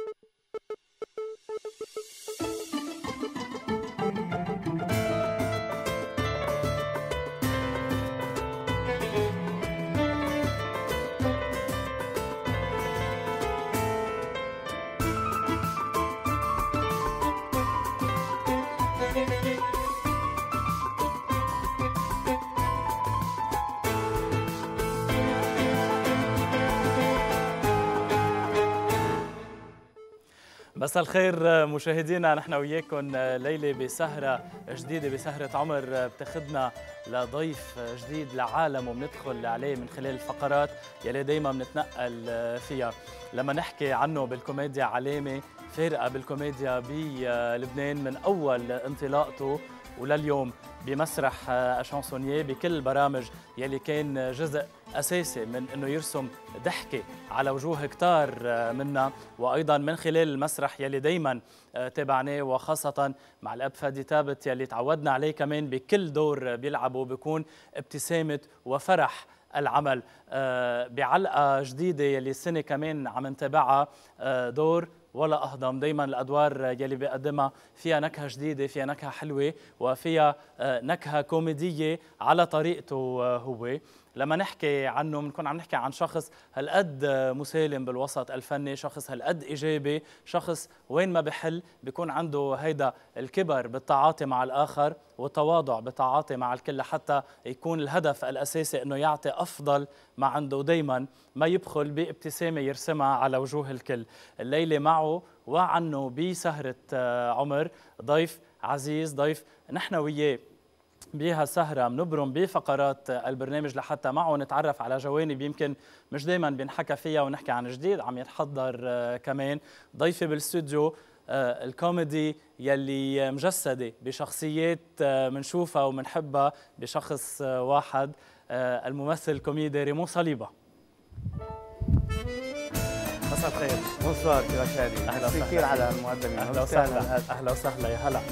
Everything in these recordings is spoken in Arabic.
مساء الخير مشاهدينا، نحن وياكم ليله بسهره جديده، بسهره عمر بتاخذنا لضيف جديد لعالم وبندخل عليه من خلال الفقرات يلي دائما بنتنقل فيها. لما نحكي عنه بالكوميديا علامه فارقه بالكوميديا بلبنان من اول انطلاقته ولليوم بمسرح شانسونييه بكل البرامج يلي كان جزء أساسي من أنه يرسم ضحكة على وجوه كتار منا، وأيضا من خلال المسرح يلي دايما تابعناه، وخاصة مع الأب فادي ثابت يلي تعودنا عليه كمان بكل دور بيلعبه بيكون ابتسامة وفرح العمل. بعلقة جديدة يلي السنة كمان عم نتابعها، دور ولا أهضم. دايما الأدوار يلي بيقدمها فيها نكهة جديدة، فيها نكهة حلوة، وفيها نكهة كوميدية على طريقته هو. لما نحكي عنه بنكون عم نحكي عن شخص هالقد مسالم بالوسط الفني، شخص هالقد إيجابي، شخص وين ما بحل بيكون عنده هيدا الكبر بالتعاطي مع الآخر والتواضع بالتعاطي مع الكل، حتى يكون الهدف الأساسي أنه يعطي أفضل ما عنده، دايما ما يبخل بابتسامة يرسمها على وجوه الكل. الليلة معه وعنه بسهرة عمر ضيف عزيز، ضيف نحن وياه بهالسهرة بنبرم بفقرات البرنامج لحتى معه نتعرف على جوانب يمكن مش دايما بنحكى فيها، ونحكي عن جديد عم يتحضر كمان. ضيفي بالاستوديو الكوميدي يلي مجسدة بشخصيات منشوفها ومنحبها بشخص واحد، الممثل الكوميدي ريمو صليبة. مساء الخير. بونسوار كيفك هادي؟ اهلا وسهلا. كثير على المقدمة. اهلا وسهلا. اهلا وسهلا، يا هلا.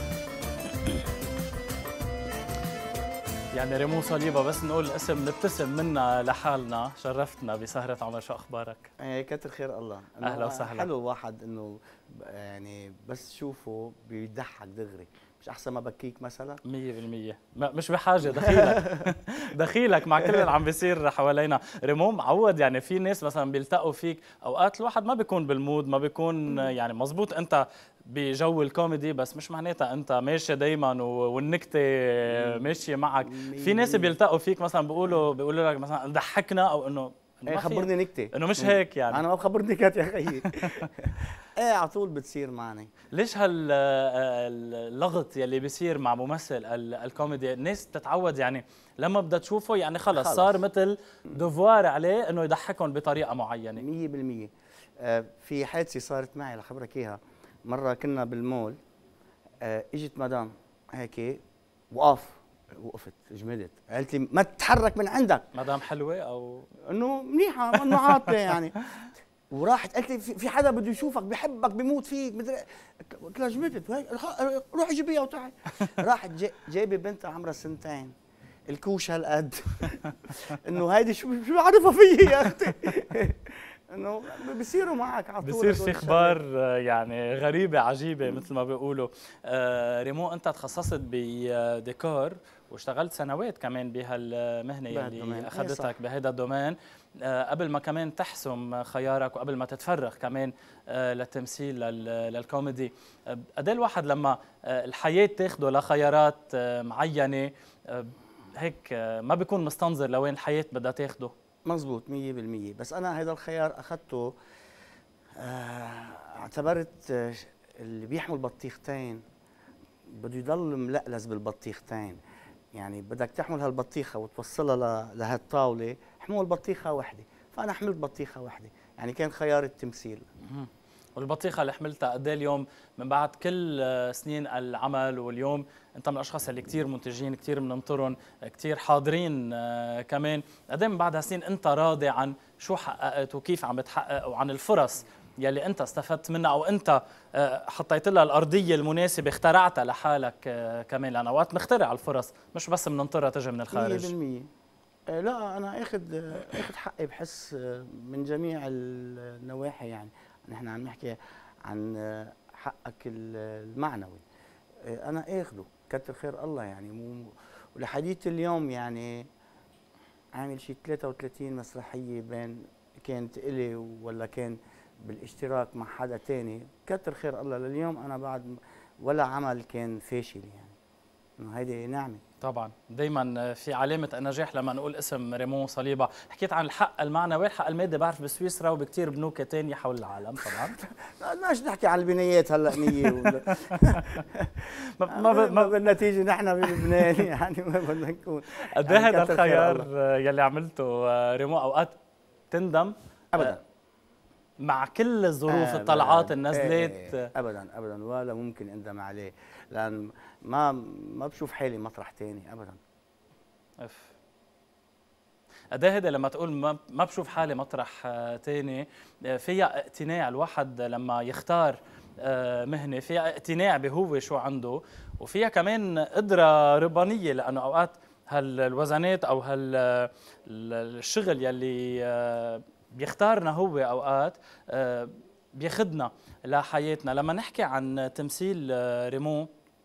يعني ريمو صليبة، بس نقول الاسم نبتسم منا لحالنا. شرفتنا بسهرة عمر، شو اخبارك؟ كتر خير الله. اهلا وسهلا. حلو الواحد انه يعني بس شوفه بيضحك دغري، مش احسن ما بكيك مثلا؟ 100%. مش بحاجه دخيلك دخيلك مع كل اللي عم بيصير حوالينا. ريمو معود، يعني في ناس مثلا بيلتقوا فيك اوقات الواحد ما بيكون بالمود، ما بيكون يعني مزبوط انت بجو الكوميدي، بس مش معناتها انت ماشي دايما والنكته ماشيه معك. في ناس بيلتقوا فيك مثلا بيقولوا لك مثلا ضحكنا، او انه خبرني نكته، انه مش هيك يعني. انا ما بخبرني نكت يا اخي. على طول بتصير معنا. ليش هاللغط يلي بيصير مع ممثل الكوميدي؟ الناس بتتعود يعني لما بدها تشوفه يعني خلص صار مثل دوفوار عليه انه يضحكهم بطريقه معينه. 100%. في حادثه صارت معي لخبرك اياها. مره كنا بالمول، اجت مدام هيك وقفت جمدت، قالت لي ما تتحرك من عندك. مدام حلوه او انه منيحه، انه عاطله يعني. وراحت قالت لي في حدا بده يشوفك، بحبك، بيموت فيك، مدري. قلت لها جمدت، روحي جيبيها وتعي. راحت جايبه بنت عمرها 2 سنين، الكوش هالقد. انه هيدي شو بعرفها فيي يا اختي. انه بيصيروا معك على طول، بصير في اخبار يعني غريبه عجيبه مثل ما بيقولوا. ريمو، انت تخصصت بديكور واشتغلت سنوات كمان بهالمهنه اللي اخذتك بهذا الدومين، قبل ما كمان تحسم خيارك وقبل ما تتفرغ كمان للتمثيل للكوميدي. قد ايه الواحد لما الحياه تاخده لخيارات معينه هيك ما بيكون مستنظر لوين الحياه بدها تاخده؟ مزبوط 100%. بس انا هذا الخيار اخذته، اعتبرت اللي بيحمل بطيختين بده يضل ملقلز بالبطيختين. يعني بدك تحمل هالبطيخه وتوصلها لهالطاوله، حمول بطيخه وحده، فانا حملت بطيخه وحده، يعني كان خيار التمثيل. والبطيخه اللي حملتها قد ايه اليوم من بعد كل سنين العمل، واليوم انت من الاشخاص اللي كثير منتجين، كثير بننطرهم، كثير حاضرين كمان، قد ايه من بعد هالسنين انت راضي عن شو حققت وكيف عم بتحقق، وعن الفرص يلي انت استفدت منها او انت حطيت لها الارضيه المناسبه، اخترعتها لحالك كمان؟ لان اوقات نخترع الفرص مش بس بننطرها تجي من الخارج. 100%. لا، انا اخذ حقي، بحس من جميع النواحي. يعني نحن عم نحكي عن حقك المعنوي. انا اخذه كتر خير الله يعني. ولحديث اليوم يعني عامل شي 33 مسرحيه، بين كانت الي ولا كان بالاشتراك مع حدا تاني. كتر خير الله لليوم انا بعد ولا عمل كان فاشل يعني، انه هيدي نعمه. طبعا دائما في علامه النجاح لما نقول اسم ريمون صليبه. حكيت عن الحق المعنوي، الحق المادي بعرف بسويسرا وبكثير بنوك ثانيه حول العالم طبعا. بدناش نحكي عن البنايات هلا نيه ولا ما بدنا تيجي نحن بلبنان يعني ما بدنا نكون. قد ايه هذا الخيار يلي عملته ريمون اوقات تندم؟ ابدا مع كل الظروف الطلعات النزلات. ابدا ابدا ولا ممكن اندم عليه، لان ما بشوف حالي مطرح ثاني ابدا. اف قد ايه هيدا لما تقول ما بشوف حالي مطرح ثاني، فيها اقتناع الواحد لما يختار مهنه، فيها اقتناع بهو شو عنده، وفيها كمان قدره ربانيه، لانه اوقات هالوزنات او الشغل يلي بيختارنا هو اوقات بياخدنا لحياتنا. لما نحكي عن تمثيل ريمون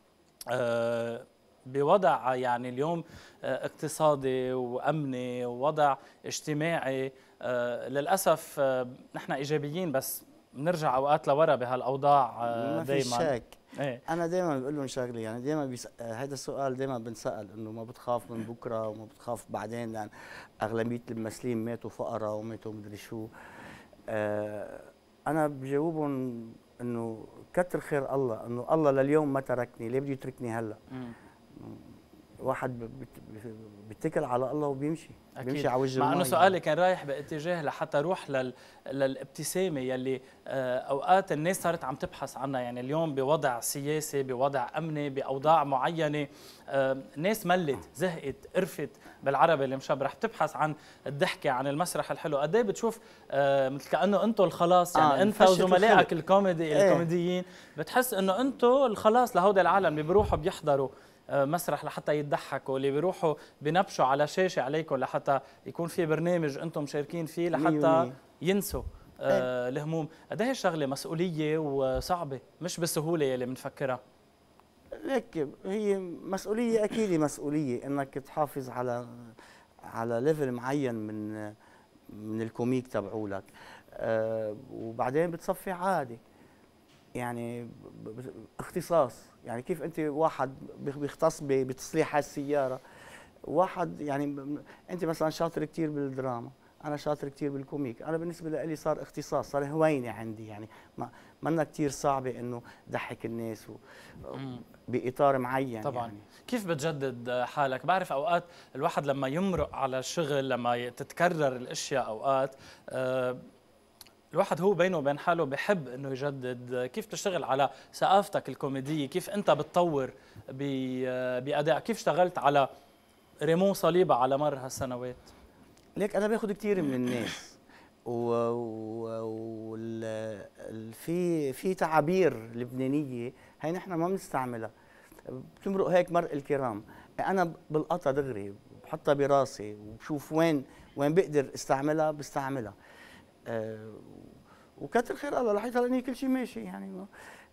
بوضع يعني اليوم اقتصادي وامني ووضع اجتماعي، للاسف نحن ايجابيين بس بنرجع اوقات لورا بهالاوضاع دائما. ما في شك. ايه؟ انا دائما بقول لهم شغله، يعني دائما هذا السؤال دائما بنسال، انه ما بتخاف من بكره وما بتخاف بعدين، لان اغلبيه الممثلين ماتوا فقراء وماتوا مدري شو. انا بجاوبهم انه كتر خير الله، انه الله لليوم ما تركني، ليه بده يتركني هلا؟ واحد بيتكل على الله وبيمشي. أكيد. بيمشي على وجه مع انه سؤالي كان رايح باتجاه لحتى روح للابتسامه يلي اوقات الناس صارت عم تبحث عنها، يعني اليوم بوضع سياسي، بوضع امني، باوضاع معينه، ناس ملت، زهقت، قرفت بالعربي اللي مشبرح، بتبحث عن الضحكه، عن المسرح الحلو. قد ايه بتشوف مثل كانه انتم الخلاص، يعني انت وزملائك الكوميديين بتحس انه انتم الخلاص لهودي العالم اللي بيروحوا بيحضروا مسرح لحتى يضحكوا، اللي بيروحوا بنبشوا على شاشه عليكم لحتى يكون في برنامج انتم مشاركين فيه لحتى ينسوا الهموم. قد ايه الشغله مسؤوليه وصعبه، مش بالسهوله اللي بنفكرها. ليك هي مسؤوليه، اكيد مسؤوليه انك تحافظ على ليفل معين من الكوميك تبعولك، وبعدين بتصفي عادي يعني اختصاص. يعني كيف انت واحد بيختص بتصليح هالسياره، واحد يعني انت مثلا شاطر كثير بالدراما، انا شاطر كثير بالكوميك، انا بالنسبه لي صار اختصاص، صار هوينه عندي، يعني منا كثير صعبه انه ضحك الناس باطار معين. طبعا يعني كيف بتجدد حالك؟ بعرف اوقات الواحد لما يمرق على الشغل، لما تتكرر الاشياء اوقات الواحد هو بينه وبين حاله بحب انه يجدد. كيف تشتغل على ثقافتك الكوميديه؟ كيف انت بتطور باداء؟ كيف اشتغلت على ريمون صليبه على مر هالسنوات؟ ليك انا باخذ كثير من الناس في تعابير لبنانيه هي نحن ما بنستعملها، بتمرق هيك مرق الكرام. انا بلقطها دغري، بحطها براسي وبشوف وين بقدر استعملها بستعملها. وكتر خير الله لحيت هلا كل شيء ماشي يعني.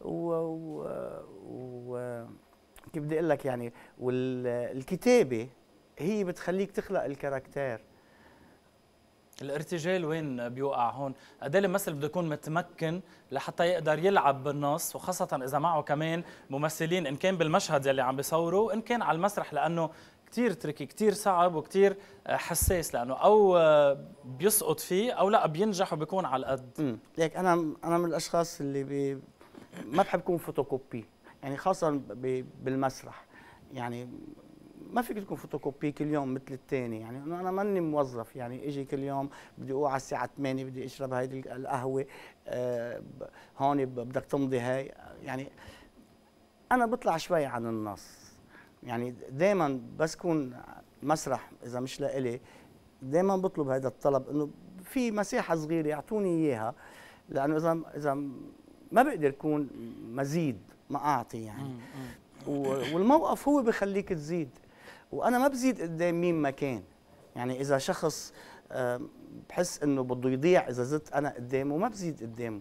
كيف بدي اقول لك يعني، والكتابه هي بتخليك تخلق الكاركتير. الارتجال وين بيوقع هون؟ قد ايه الممثل بده يكون متمكن لحتى يقدر يلعب بالنص، وخاصة إذا معه كمان ممثلين، إن كان بالمشهد يلي عم بيصوروا وإن كان على المسرح، لأنه كتير تركي، كتير صعب وكتير حساس، لأنه أو بيسقط فيه أو لا بينجح وبيكون على القد. ليك أنا من الأشخاص اللي ما بحب أكون فوتوكوبي، يعني خاصة بالمسرح. يعني ما فيك تكون فوتوكوبي كل يوم مثل الثاني، يعني انا ماني موظف يعني اجي كل يوم بدي اوعى على الساعه 8 بدي اشرب هيدي القهوه، هون بدك تمضي هاي. يعني انا بطلع شوي عن النص، يعني دائما بس كون مسرح اذا مش لإلي دائما بطلب هذا الطلب، انه في مساحه صغيره يعطوني اياها، لانه اذا ما بقدر اكون مزيد ما اعطي يعني. والموقف هو بخليك تزيد، وانا ما بزيد قدام مين ما كان. يعني اذا شخص بحس انه بده يضيع اذا زدت انا قدامه ما بزيد قدامه،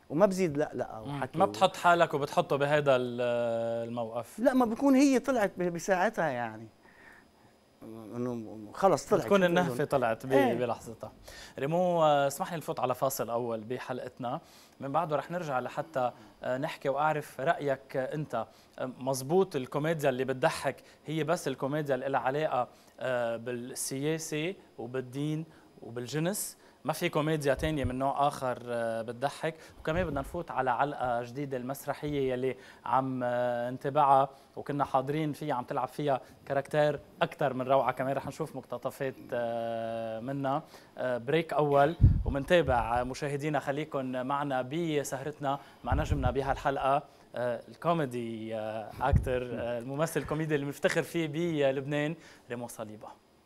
وما بزيد لا وحكي ما بتحط حالك وبتحطه بهذا الموقف. لا، ما بكون هي طلعت بساعتها يعني، انه خلص طلعت، تكون النهفه طلعت بلحظتها. ريمو، اسمح لي نفوت على فاصل اول بحلقتنا، من بعده رح نرجع لحتى نحكي واعرف رايك انت. مزبوط الكوميديا اللي بتضحك هي بس الكوميديا اللي لها علاقه بالسياسه وبالدين وبالجنس، ما في كوميديا تانية من نوع آخر بتضحك؟ وكمان بدنا نفوت على علقة جديدة المسرحية يلي عم نتابعها وكنا حاضرين فيها، عم تلعب فيها كاركتير أكثر من روعة، كمان رح نشوف مقتطفات منها. بريك أول ومنتابع مشاهدينا، خليكم معنا بسهرتنا مع نجمنا بهالحلقة، الكوميدي أكتر، الممثل الكوميدي اللي بنفتخر فيه بلبنان، ريمو صليبة.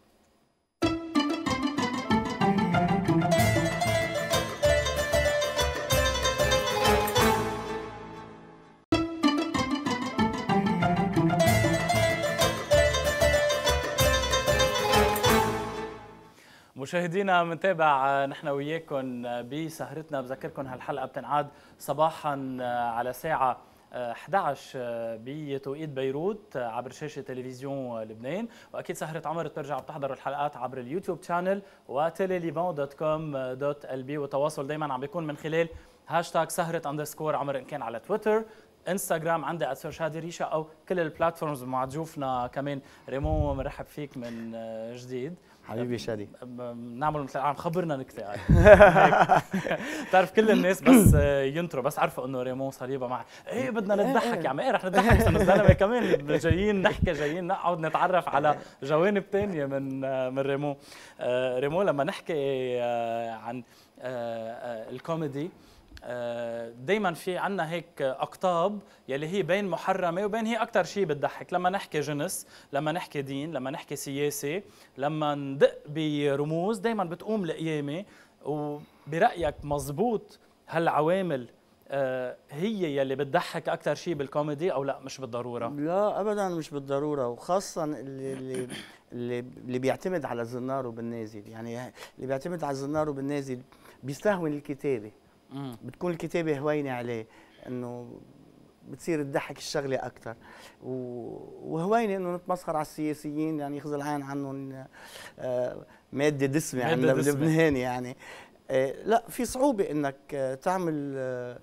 مشاهدينا منتابع نحن وياكم بسهرتنا. بذكركم هالحلقه بتنعاد صباحا على ساعه 11 بتوقيت بيروت عبر شاشه تلفزيون لبنان، واكيد سهره عمر بترجعوا بتحضروا الحلقات عبر اليوتيوب شانل وتليليبون.com.lb، والتواصل دائما عم بيكون من خلال هاشتاج سهره _عمر، ان كان على تويتر، انستغرام عندي @سرشادي ريشا، او كل البلاتفورمز مع ضيوفنا. كمان ريمو مرحب فيك من جديد حبيبي شادي. نعمل مثل العالم، خبرنا نكته بتعرف كل الناس بس ينطروا بس عرفوا انه ريمو صليبه معك، ايه بدنا نضحك يا عم، ايه رح نضحك بس الزلمه كمان جايين نحكي، جايين نقعد نتعرف على جوانب ثانيه من ريمو. ريمو لما نحكي عن الكوميدي دايما في عنا هيك اقطاب يلي هي بين محرمه وبين هي اكثر شيء بتضحك. لما نحكي جنس، لما نحكي دين، لما نحكي سياسه، لما ندق برموز دايما بتقوم القيامه. وبرايك مزبوط هالعوامل هي يلي بتضحك اكثر شيء بالكوميدي او لا مش بالضروره؟ لا ابدا مش بالضروره، وخاصه اللي بيعتمد على الزنار وبالنازل، يعني اللي بيعتمد على الزنار وبالنازل بيستهون الكتابه، بتكون الكتابه هوينه عليه، انه بتصير تضحك الشغله اكثر، وهوينه انه نتمسخر على السياسيين، يعني يخزى العين عنهم ماده دسمه عندنا بلبنان يعني. لا، في صعوبه انك تعمل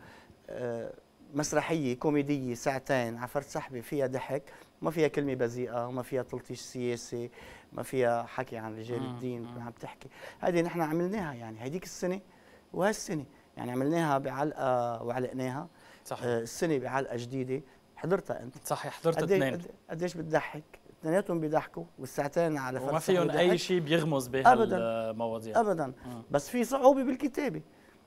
مسرحيه كوميديه ساعتين على فرد سحبه فيها ضحك، ما فيها كلمه بذيئه، وما فيها تلطيش سياسي، ما فيها حكي عن رجال الدين. عم تحكي هذه نحن عملناها يعني هديك السنه وهالسنه، يعني عملناها بعلقه وعلقناها صحيح. السنه بعلقه جديده حضرتها انت صحيح، حضرت اثنين. قديش بتضحك؟ اثنيناتهم بيضحكوا، والساعتين على فرق وما فيهم اي شيء بيغمز بهالمواضيع ابدا. بس في صعوبه بالكتابه،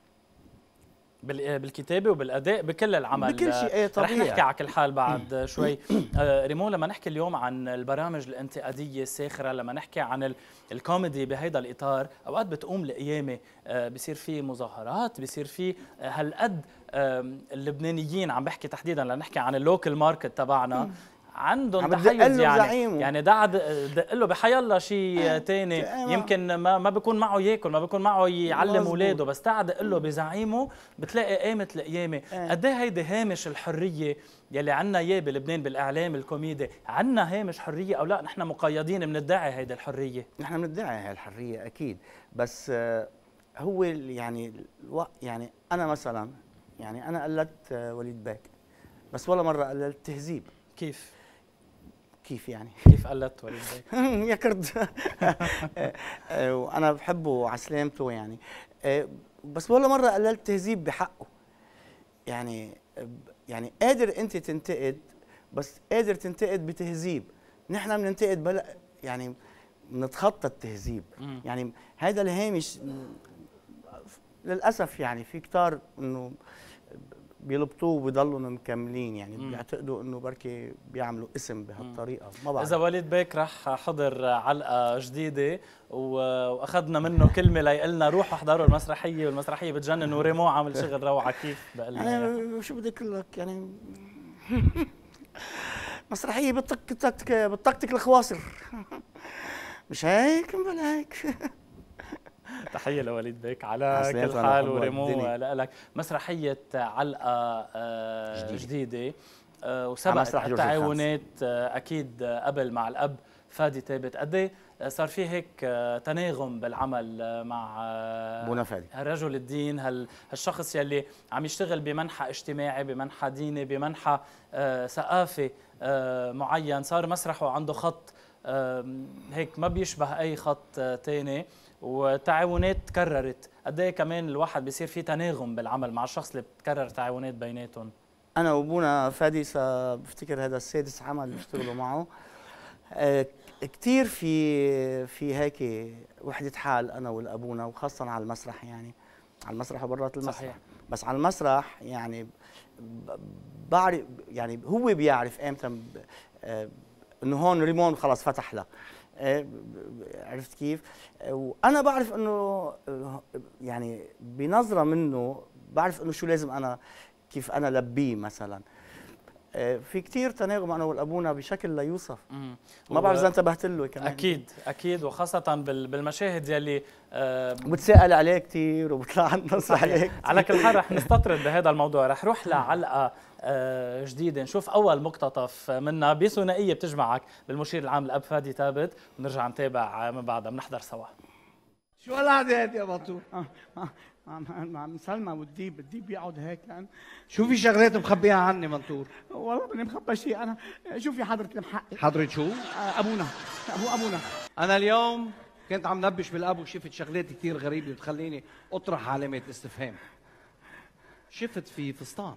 بالكتابه وبالاداء بكل العمل، بكل شيء. طبيعي رح نحكي على كل حال بعد شوي. ريمو، لما نحكي اليوم عن البرامج الانتقاديه الساخره، لما نحكي عن الكوميدي بهيدا الاطار، اوقات بتقوم القيامه، بصير في مظاهرات، بصير في هالقد اللبنانيين، عم بحكي تحديدا لنحكي عن اللوكل ماركت تبعنا، عندهم تحيز يعني دق له بحيالله شيء ثاني، يمكن ما بيكون معه ياكل، ما بيكون معه يعلم اولاده، بس تعال دق له بزعيمه بتلاقي قامه القيامه. قد ايه هيدي هامش الحريه يلي عنا اياه بلبنان بالاعلام الكوميدي؟ عنا هامش حريه او لا نحن مقيدين بندعي هيدي الحريه؟ نحن بندعي هاي الحريه اكيد، بس هو يعني يعني انا مثلا، يعني انا قلدت وليد باك، بس ولا مره قلدت تهذيب. كيف يعني؟ كيف قلدت وليد باك؟ يا كرد وانا بحبه على سلامته يعني، بس ولا مره قللت تهذيب بحقه. يعني قادر انت تنتقد، بس قادر تنتقد بتهذيب. نحن بننتقد يعني بنتخطى التهذيب. يعني هذا الهامش للاسف، يعني في كتار انه بيلبطوه وبيضلوا مكملين، يعني بيعتقدوا انه بركي بيعملوا اسم بهالطريقه. ما بعرف اذا وليد باك رح حضر علقه جديده واخذنا منه كلمه ليقلنا روحوا احضروا المسرحيه، والمسرحيه بتجنن، وريمو عامل شغل روعه. كيف بقول يعني شو بدي اقول لك، يعني مسرحيه بتطقطق الخواصر مش هيك؟ بلا هيك تحية لوليد بيك على كل حال، وريمو لك مسرحية علقة جديدة وسبقت التعاونات أكيد قبل مع الأب فادي ثابت. قد ايه صار في هيك تناغم بالعمل مع ابونا فادي هالرجل الدين، هالشخص يلي عم يشتغل بمنحى اجتماعي، بمنحى ديني، بمنحى ثقافي معين، صار مسرحه عنده خط هيك ما بيشبه اي خط ثاني، وتعاونات تكررت. قد ايه كمان الواحد بيصير في تناغم بالعمل مع الشخص اللي بتكرر تعاونات بيناتهم؟ انا وابونا فادي بفتكر هذا السادس عمل بيشتغلوا معه. كثير في هيك وحدة حال انا والابونا، وخاصة على المسرح، يعني على المسرح وبرات المسرح. صحيح. بس على المسرح يعني بعرف، يعني هو بيعرف امتى انه هون ريمون خلص فتح لك، عرفت كيف؟ وانا بعرف انه يعني بنظرة منه بعرف انه شو لازم انا كيف انا لبيه مثلا. في كثير تناغم انا والابونا بشكل لا يوصف. ما بعرف اذا انتبهت له كمان. اكيد اكيد، وخاصه بالمشاهد يلي بتسأل عليه كثير وبطلع عن نص عليه كتير. على كل حال رح نستطرد بهذا الموضوع، رح نروح لعلقه جديده نشوف اول مقتطف منها بثنائيه بتجمعك بالمشير العام الاب فادي ثابت، ونرجع نتابع من بعدها، بنحضر سوا. شو هالقعده هيك يا بطول؟ مع سلمى والديب يقعد هيك لان شو في شغلات مخبيها عني منطور؟ والله ماني مخبى شيء انا. شوفي حضرة المحقق. حضرة شو؟ ابونا ابونا. انا اليوم كنت عم نبش بالاب وشفت شغلات كثير غريبه بتخليني اطرح علامات استفهام. شفت في فستان.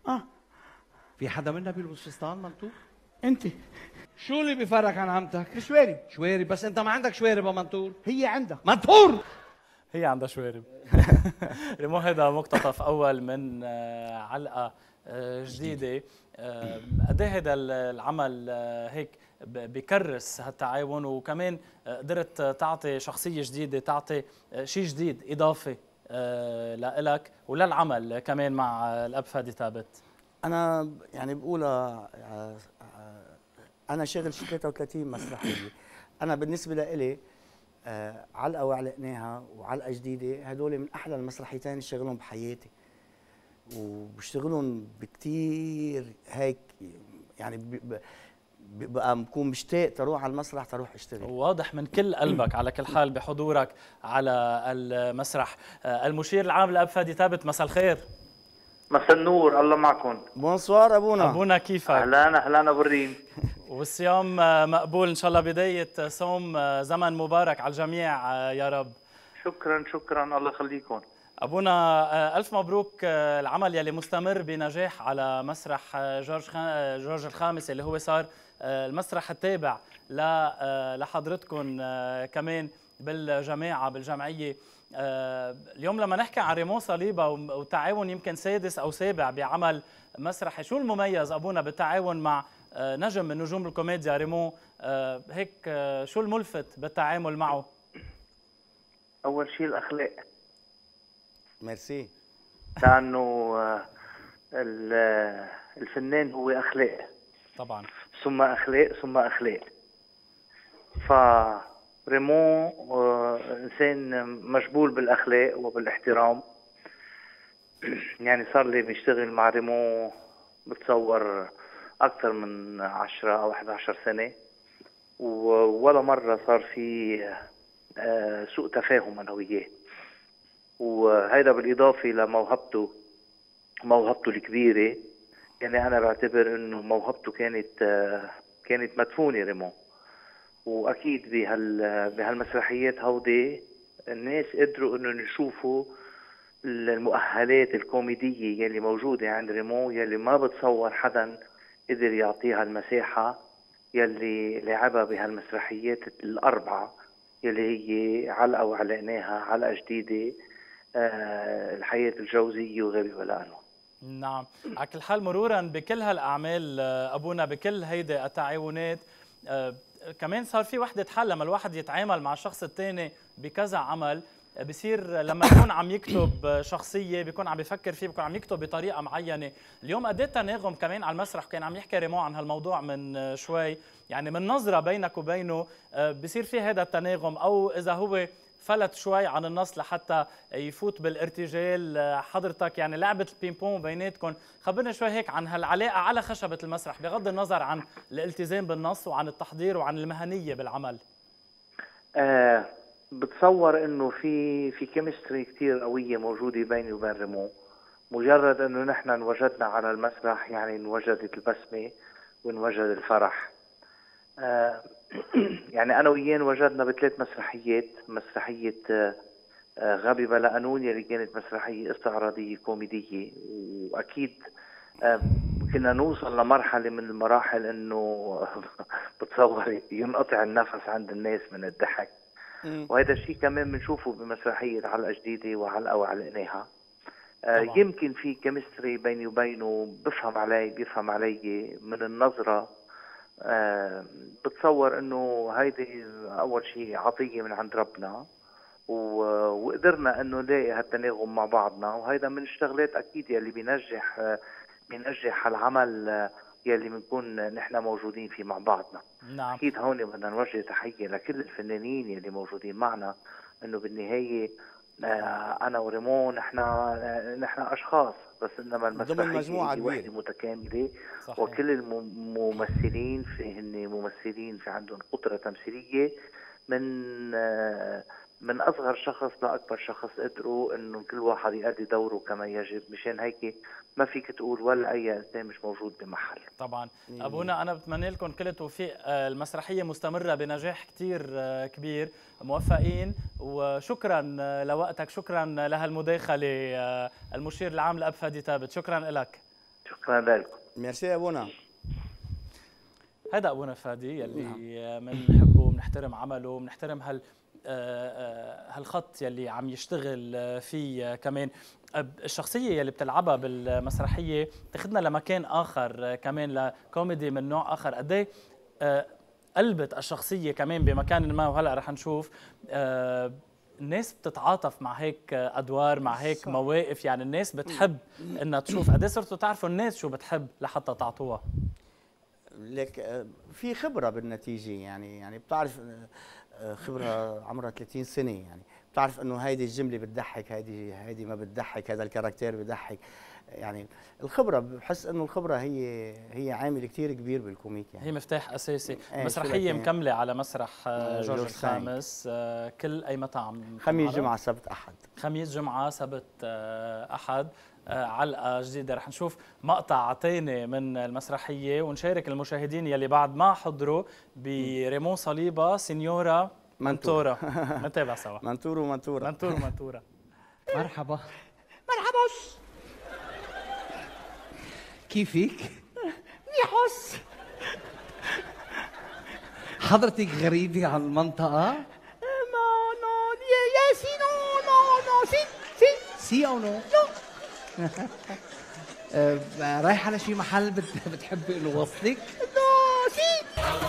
في حدا منا بيلبس فستان منطور؟ انت. شو اللي بيفرق عن عمتك؟ شوارب. شوارب؟ بس انت ما عندك شوارب يا منطور. هي عندها. منطور هي عندها شوارب. ريمو، هذا مقتطف اول من علقه جديده. قد ايه هذا العمل هيك بكرس هالتعاون، وكمان قدرت تعطي شخصيه جديده، تعطي شيء جديد اضافي لإلك وللعمل كمان مع الاب فادي ثابت؟ انا يعني بقولها، انا شاغل 33 مسرحيه. انا بالنسبه لإلي علقه وعلقناها وعلقه جديده، هدول من احلى المسرحيتين اللي شغلهم بحياتي، وبشتغلهم بكتير هيك، يعني ببقى بكون مشتاق تروح على المسرح تروح اشتغل. واضح من كل قلبك على كل حال بحضورك على المسرح. المشير العام الاب فادي ثابت، مساء الخير. مساء النور، الله معكم. بونسوار ابونا. ابونا كيفك؟ اهلا ابو الريم. والصيام مقبول ان شاء الله، بدايه صوم زمن مبارك على الجميع يا رب. شكرا الله يخليكم. ابونا الف مبروك العمل يلي مستمر بنجاح على مسرح جورج الخامس، اللي هو صار المسرح التابع لحضرتكم كمان بالجماعه بالجمعيه. اليوم لما نحكي عن ريمون صليبه وتعاون يمكن سادس او سابع بعمل مسرحي، شو المميز ابونا بالتعاون مع نجم من نجوم الكوميديا ريمون هيك؟ شو الملفت بالتعامل معه؟ اول شيء الاخلاق. ميرسي. لانه الفنان هو اخلاق طبعا، ثم اخلاق ثم اخلاق. فريمون انسان مجبول بالاخلاق وبالاحترام. يعني صار لي بيشتغل مع ريمون بتصور اكثر من 10 او 11 سنه، ولا مره صار في سوء تفاهم انا وياه. وهيدا بالاضافه لموهبته الكبيره. يعني انا بعتبر انه موهبته كانت مدفونه ريمون. واكيد بهالمسرحيات هودي الناس قدروا انه يشوفوا المؤهلات الكوميديه يلي موجوده عند ريمون، يلي ما بتصور حدا قدر يعطيها المساحه يلي لعبها بهالمسرحيات الاربعه، يلي هي علقه وعلقناها، علقه جديده، الحياه الجوزيه، وغيرها ولا عنه. نعم، على كل حال مرورا بكل هالاعمال ابونا، بكل هيدي التعاونات، كمان صار في وحده حل لما الواحد يتعامل مع الشخص الثاني بكذا عمل، بصير لما يكون عم يكتب شخصيه بيكون عم بيفكر فيه، بيكون عم يكتب بطريقه معينه. اليوم قد ايه تناغم كمان على المسرح، كان عم يحكي ريمون عن هالموضوع من شوي، يعني من نظره بينك وبينه بصير في هذا التناغم، او اذا هو فلت شوي عن النص لحتى يفوت بالارتجال. حضرتك يعني لعبه البينج بونج بيناتكم، خبرنا شوي هيك عن هالعلاقه على خشبه المسرح بغض النظر عن الالتزام بالنص وعن التحضير وعن المهنيه بالعمل. بتصور انه في كيمستري كثير قويه موجوده بيني وبين ريمون. مجرد انه نحن انوجدنا على المسرح يعني انوجدت البسمه وانوجد الفرح. يعني انا وياه انوجدنا بثلاث مسرحيات. مسرحيه غبي بلا قانون يلي كانت مسرحيه استعراضيه كوميديه، واكيد كنا نوصل لمرحله من المراحل انه بتصور ينقطع النفس عند الناس من الضحك. وهذا الشيء كمان بنشوفه بمسرحيه علقه جديده وعلقه وعلقناها. يمكن في كيمستري بيني وبينه، بيفهم علي من النظره. بتصور انه هيدي اول شيء عطيه من عند ربنا، وقدرنا انه نلاقي هالتناغم مع بعضنا، وهيدا من الشغلات اكيد يلي بينجح العمل يلي بنكون نحن موجودين فيه مع بعضنا. نعم. اكيد هون بدنا نوجه تحيه لكل الفنانين يلي موجودين معنا، انه بالنهايه انا وريمون نحن اشخاص، بس انما المسرحيه وحده متكامله. صحيح. وكل الممثلين هن ممثلين في عندهم قدره تمثيليه من اصغر شخص لاكبر شخص، قدروا انه كل واحد يؤدي دوره كما يجب. مشان هيك ما فيك تقول ولا اي انسان مش موجود بمحل. طبعا. ابونا انا بتمنى لكم كل التوفيق، المسرحيه مستمره بنجاح كثير كبير، موفقين، وشكرا لوقتك، شكرا لهالمداخله المشير العام الاب فادي ثابت، شكرا لك. شكرا لكم. ميرسي ابونا. هذا ابونا فادي يلي بنحبه وبنحترم عمله وبنحترم هالخط يلي عم يشتغل فيه. كمان الشخصيه يلي بتلعبها بالمسرحيه تاخذنا لمكان اخر، كمان لكوميدي من نوع اخر. قد ايه قلبت الشخصيه كمان بمكان ما، وهلا رح نشوف الناس بتتعاطف مع هيك ادوار، مع هيك مواقف. يعني الناس بتحب انها تشوف. قد ايه صرتوا تعرفوا الناس شو بتحب لحتى تعطوها؟ لك في خبره بالنتيجه، يعني بتعرف خبره عمرها 30 سنه، يعني بتعرف انه هيدي الجمله بتضحك، هيدي ما بتضحك، هذا الكاركتير بضحك. يعني الخبره، بحس انه الخبره هي عامل كثير كبير بالكوميك. يعني هي مفتاح اساسي. مسرحيه مكمله على مسرح جورج الخامس. كل اي متى عم؟ خميس جمعه سبت احد. خميس جمعه سبت احد. علقه جديده. رح نشوف مقطع تاني من المسرحيه ونشارك المشاهدين يلي بعد ما حضروا بريمون صليبه سينيورا منتورة. نتابع سوا. منتور ومنتورة. مرحبا. مرحبا. كيفك؟ منيحوس. حضرتك غريبة عن المنطقة؟ نو يا سي نو سي او نو. رايحة على شي محل بتحبي انه وصلك؟ نو سي.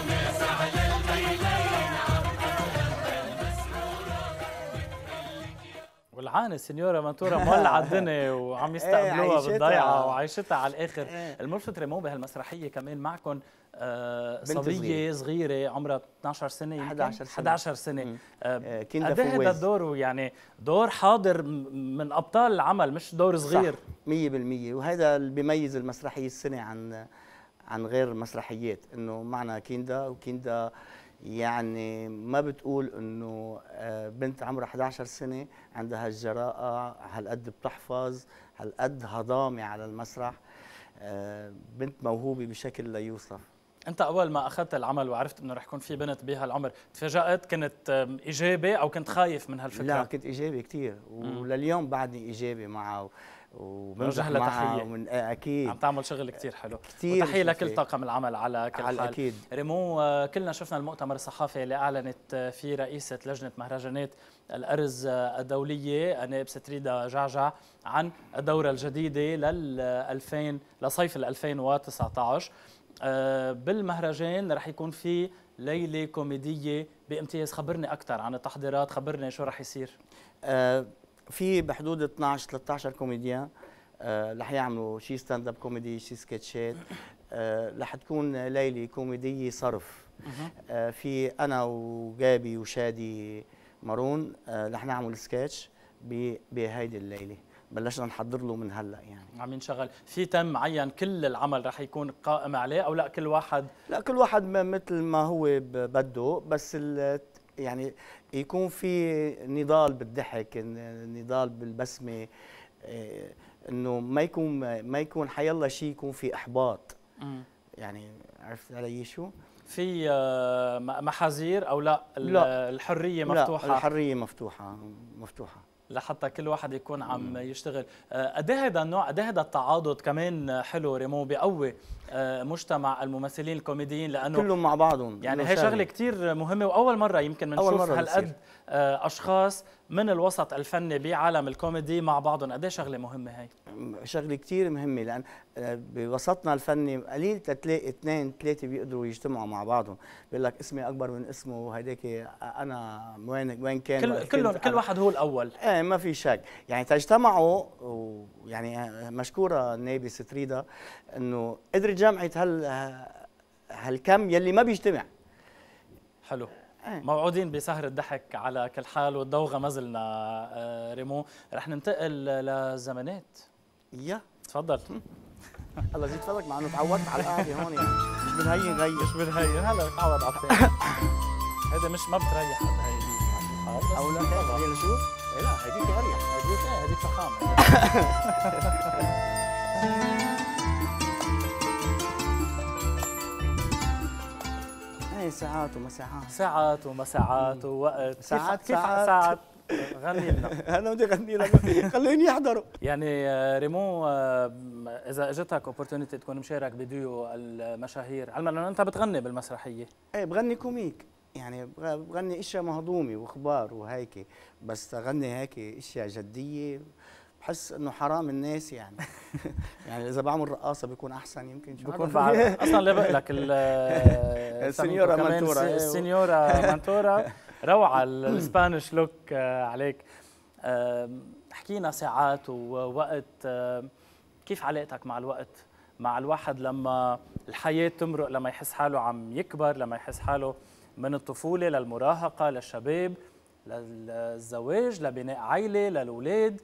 والعانة سينيورا منتورة مولعة الدنيا وعم يستقبلوها بالضيعة وعايشتها على الآخر. الملفت ريمون بهالمسرحية كمان معكم صبية صغيرة عمرها 12 سنة 11 سنة. قد ايه هذا الدور؟ يعني دور حاضر من أبطال العمل، مش دور صغير. 100%. وهذا اللي بيميز المسرحية السنة عن غير المسرحيات، إنه معنا كيندا، وكيندا يعني ما بتقول انه بنت عمرها 11 سنه عندها هالجراءه، هالقد بتحفظ، هالقد هضامه على المسرح. بنت موهوبه بشكل لا يوصف. انت اول ما اخذت العمل وعرفت انه رح يكون في بنت بهالعمر، تفاجأت؟ كنت ايجابي او كنت خايف من هالفكره؟ لا، كنت ايجابي كثير، ولليوم بعدني ايجابي معها وبنجح لها تحيه. اكيد عم تعمل شغل كثير حلو، وتحيه لكل طاقم العمل على كل حال. اكيد. ريمون، كلنا شفنا المؤتمر الصحفي اللي اعلنت فيه رئيسه لجنه مهرجانات الارز الدوليه النائب ستريدا جعجع عن الدوره الجديده لصيف 2019. بالمهرجان رح يكون في ليله كوميديه بامتياز. خبرني اكثر عن التحضيرات، خبرني شو رح يصير. في بحدود 12 13 كوميديان رح يعملوا شي ستاند اب كوميدي، شي سكتشات. رح تكون ليله كوميديه صرف. في انا وجابي وشادي مارون رح نعمل سكتش بهيدي الليله، بلشنا نحضر له من هلا يعني. عم ينشغل في تم معين كل العمل رح يكون قائم عليه او لا كل واحد؟ لا كل واحد مثل ما هو بده، بس يعني يكون في نضال بالضحك، نضال بالبسمه، انه ما يكون حيالله شيء يكون في احباط. يعني عرفت علي شو؟ في محاذير او لا؟ لا الحريه مفتوحه؟ لا الحريه مفتوحه لحتى كل واحد يكون عم يشتغل. قد ايه هذا النوع، قد ايه هذا التعاضد كمان حلو ريمو، بيقوي مجتمع الممثلين الكوميديين، لانه كلهم مع بعضهم. يعني هي شغله كثير مهمه، واول مره يمكن بنشوف هالقد اشخاص من الوسط الفني بعالم الكوميدي مع بعضهم. قد ايه شغله مهمه هي؟ شغله كثير مهمه، لان بوسطنا الفني قليل تلاقي اثنين ثلاثه بيقدروا يجتمعوا مع بعضهم. بيقول لك اسمي اكبر من اسمه وهيداك انا وين كان كل واحد هو الاول. ايه ما في شك، يعني تجتمعوا. ويعني مشكوره النائبه ستريدا انه قدرت جمعت هالكم يلي ما بيجتمع. حلو. موعودين بسهرة ضحك على كل حال، والدوغة ما زلنا ريمو. رح ننتقل للزمانات. تفضل. الله يزيد فضلك، مع انه تعودت على القعده هون يعني. مش بنهين غير، مش بنهين هلا تعود على الثاني. هيدا مش ما بتريح قد هيدي او لا خلينا نشوف. لا هيديك اريح، هيديك فخامه. ساعات ومساعات، ساعات ومساعات ووقت، ساعات غني لنا. انا بدي اغني لك، خليني يحضروا. يعني ريمو، اذا اجتك اوبورتونيتي تكون مشارك بديو المشاهير، علما انه انت بتغني بالمسرحيه. ايه بغني كوميك، يعني بغني اشياء مهضومه واخبار وهيك، بس اغني هيك اشياء جديه بحس انه حرام الناس يعني. يعني اذا بعمل رقاصه بيكون احسن، يمكن بكون بعد اصلا اللي بقول لك السينيورا مانتورا. السينيورا مانتورا روعه الاسبانيش لوك عليك. حكينا ساعات ووقت، كيف علاقتك مع الوقت، مع الواحد لما الحياه تمرق، لما يحس حاله عم يكبر، لما يحس حاله من الطفوله للمراهقه للشباب للزواج لبناء عائله للاولاد،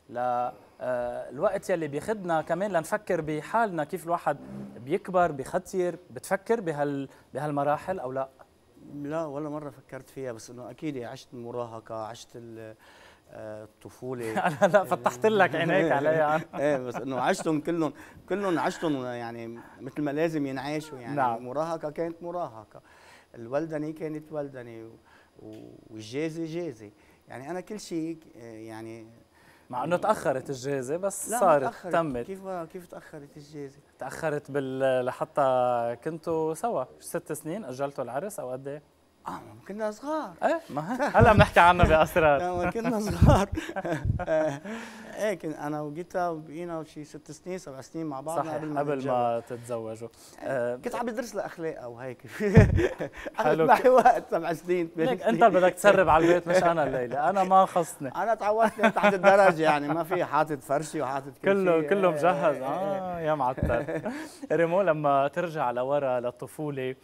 الوقت يلي بياخذنا كمان لنفكر بحالنا، كيف الواحد بيكبر بيختير. بتفكر بهالمراحل او لا؟ لا ولا مره فكرت فيها، بس انه اكيد عشت المراهقه، عشت الطفوله. انا لا فتحت لك عينيك عليها. ايه بس انه عشتهم كلهم عشتهم يعني مثل ما لازم ينعاشوا يعني. نعم. المراهقه كانت مراهقه، الولدنه كانت ولدنه، والجازه جازه. يعني انا كل شيء يعني، مع انه تاخرت الجازه بس صارت تمت. كيف تاخرت الجازه؟ تاخرت لحتى كنتوا سوا 6 سنين اجلتوا العرس او قد ايه؟ كنا صغار. ايه ما هلا بنحكي عنه باسرار. لا كنا صغار. ايه انا وجيتا بقينا شي 6 سنين 7 سنين مع بعض قبل ما تتزوجوا. كنت عم بدرس الاخلاق او هيك. حلو. معي وقت 7 سنين 8 سنين. انت اللي بدك تسرب على البيت مش انا الليله، انا ما خصني. انا تعودت تحت الدرج يعني، ما في حاطط فرشي وحاطط كله مجهز. يا معتر. ريمو، لما ترجع لورا للطفوله،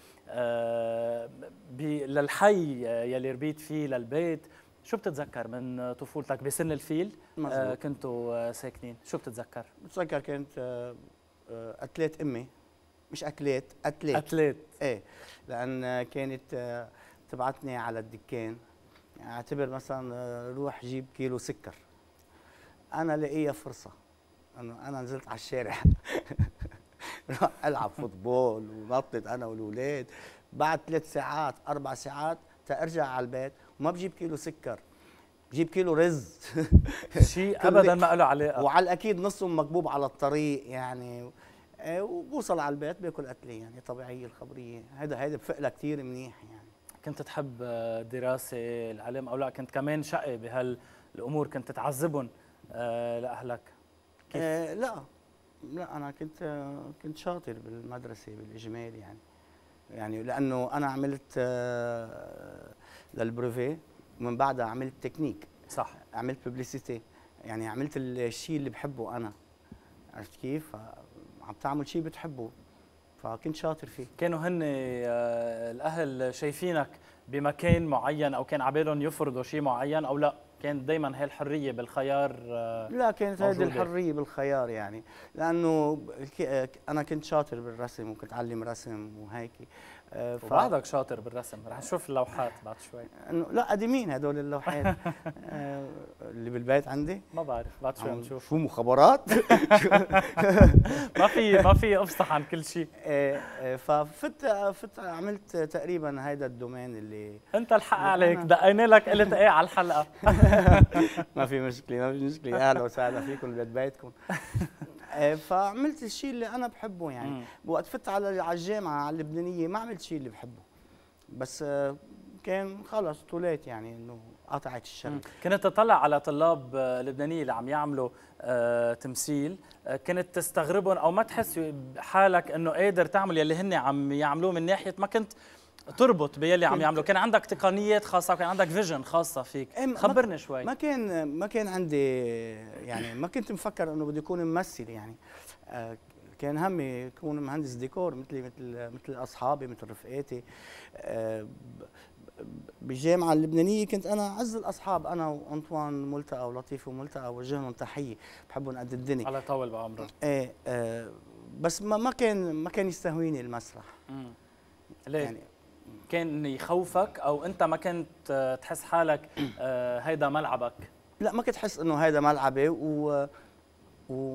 للحي يلي ربيت فيه، للبيت، شو بتتذكر من طفولتك بسن الفيل؟ كنتوا ساكنين، شو بتتذكر؟ بتذكر كانت أتلات امي، مش اتلات. ايه، لان كانت تبعتني على الدكان، يعني اعتبر مثلا روح جيب كيلو سكر، انا لاقيها فرصه انه انا نزلت على الشارع. روح العب فوتبول ونطت انا والاولاد، بعد 3 ساعات 4 ساعات تارجع على البيت وما بجيب كيلو سكر، بجيب كيلو رز. شيء ابدا ما له علاقه، وعلى الاكيد نصهم مكبوب على الطريق يعني. وبوصل على البيت باكل اكله يعني طبيعيه الخبريه. هيدا بفقلها كثير منيح يعني. كنت تحب الدراسه العلم او لا كنت كمان شقي بهالامور، كنت تعذبهم لاهلك؟ كيف؟ لا انا كنت شاطر بالمدرسه بالاجمال يعني لانه انا عملت للبروفي ومن بعدها عملت تكنيك. صح. عملت ببليسيتي، يعني عملت الشيء اللي بحبه انا. عرفت كيف؟ عم تعمل شيء بتحبه، فكنت شاطر فيه. كانوا هن الاهل شايفينك بمكان معين او كان عبالهم يفرضوا شيء معين او لا؟ كانت دايما هي الحريه بالخيار؟ لا، كانت هذه موجودة. الحريه بالخيار يعني، لانه انا كنت شاطر بالرسم وكنت اعلم رسم وهيك. وبعدك شاطر بالرسم، رح نشوف اللوحات بعد شوي. انه لا، قديمين هدول اللوحات. اللي بالبيت عندي ما بعرف، بعد شوي نشوف. شو مخابرات. ما في افصح عن كل شيء. ففت عملت تقريبا هيدا الدومين اللي انت الحق عليك، دقينا لك قلت ايه على الحلقه. ما في مشكله، اهلا وسهلا فيكم ببيتكم. فعملت الشيء اللي انا بحبه يعني. وقت فت على الجامعه اللبنانيه ما عملت الشيء اللي بحبه، بس كان خلص توليت يعني انه قطعت الشغل. كنت تطلع على طلاب لبنانيه اللي عم يعملوا تمثيل، كنت تستغربهم او ما تحس حالك انه قادر تعمل يلي هن عم يعملوه من ناحيه ما كنت تربط باللي عم يعملوا؟ كان عندك تقنيات خاصه وكان عندك فيجن خاصه فيك؟ خبرني شوي. ما كان عندي يعني، ما كنت مفكر انه بدي اكون ممثل يعني. كان همي اكون مهندس ديكور مثل اصحابي، مثل رفقاتي. بالجامعه اللبنانيه كنت انا اعز الاصحاب، انا وانطوان ملتقى ولطيف وملتقى، وجههم تحيه، بحبهم قد الدنيا. على طول بعمرهم. ايه. بس ما كان يستهويني المسرح. ليه؟ يعني كان يخوفك او انت ما كنت تحس حالك هيدا ملعبك؟ لا، ما كنت احس انه هيدا ملعبي، و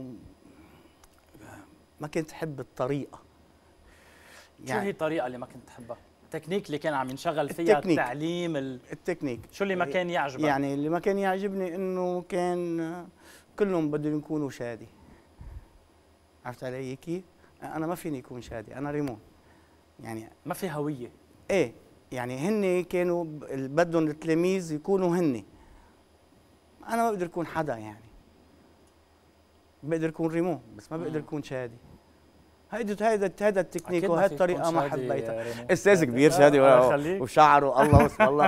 ما كنت احب الطريقه. يعني شو هي الطريقه اللي ما كنت تحبها؟ التكنيك اللي كان عم ينشغل فيها، التعليم، التكنيك. شو اللي ما كان يعجبك؟ يعني اللي ما كان يعجبني انه كان كلهم بدهم يكونوا شادي. عرفت علي كيف؟ انا ما فيني اكون شادي، انا ريمون يعني. ما في هويه. ايه يعني هن كانوا بدهم التلاميذ يكونوا هن. انا ما بقدر اكون حدا يعني. بقدر اكون ريمون بس ما بقدر اكون شادي. هيدا التكنيك وهي الطريقه ما حبيتها. استاذ كبير شادي وشعره الله واسم الله.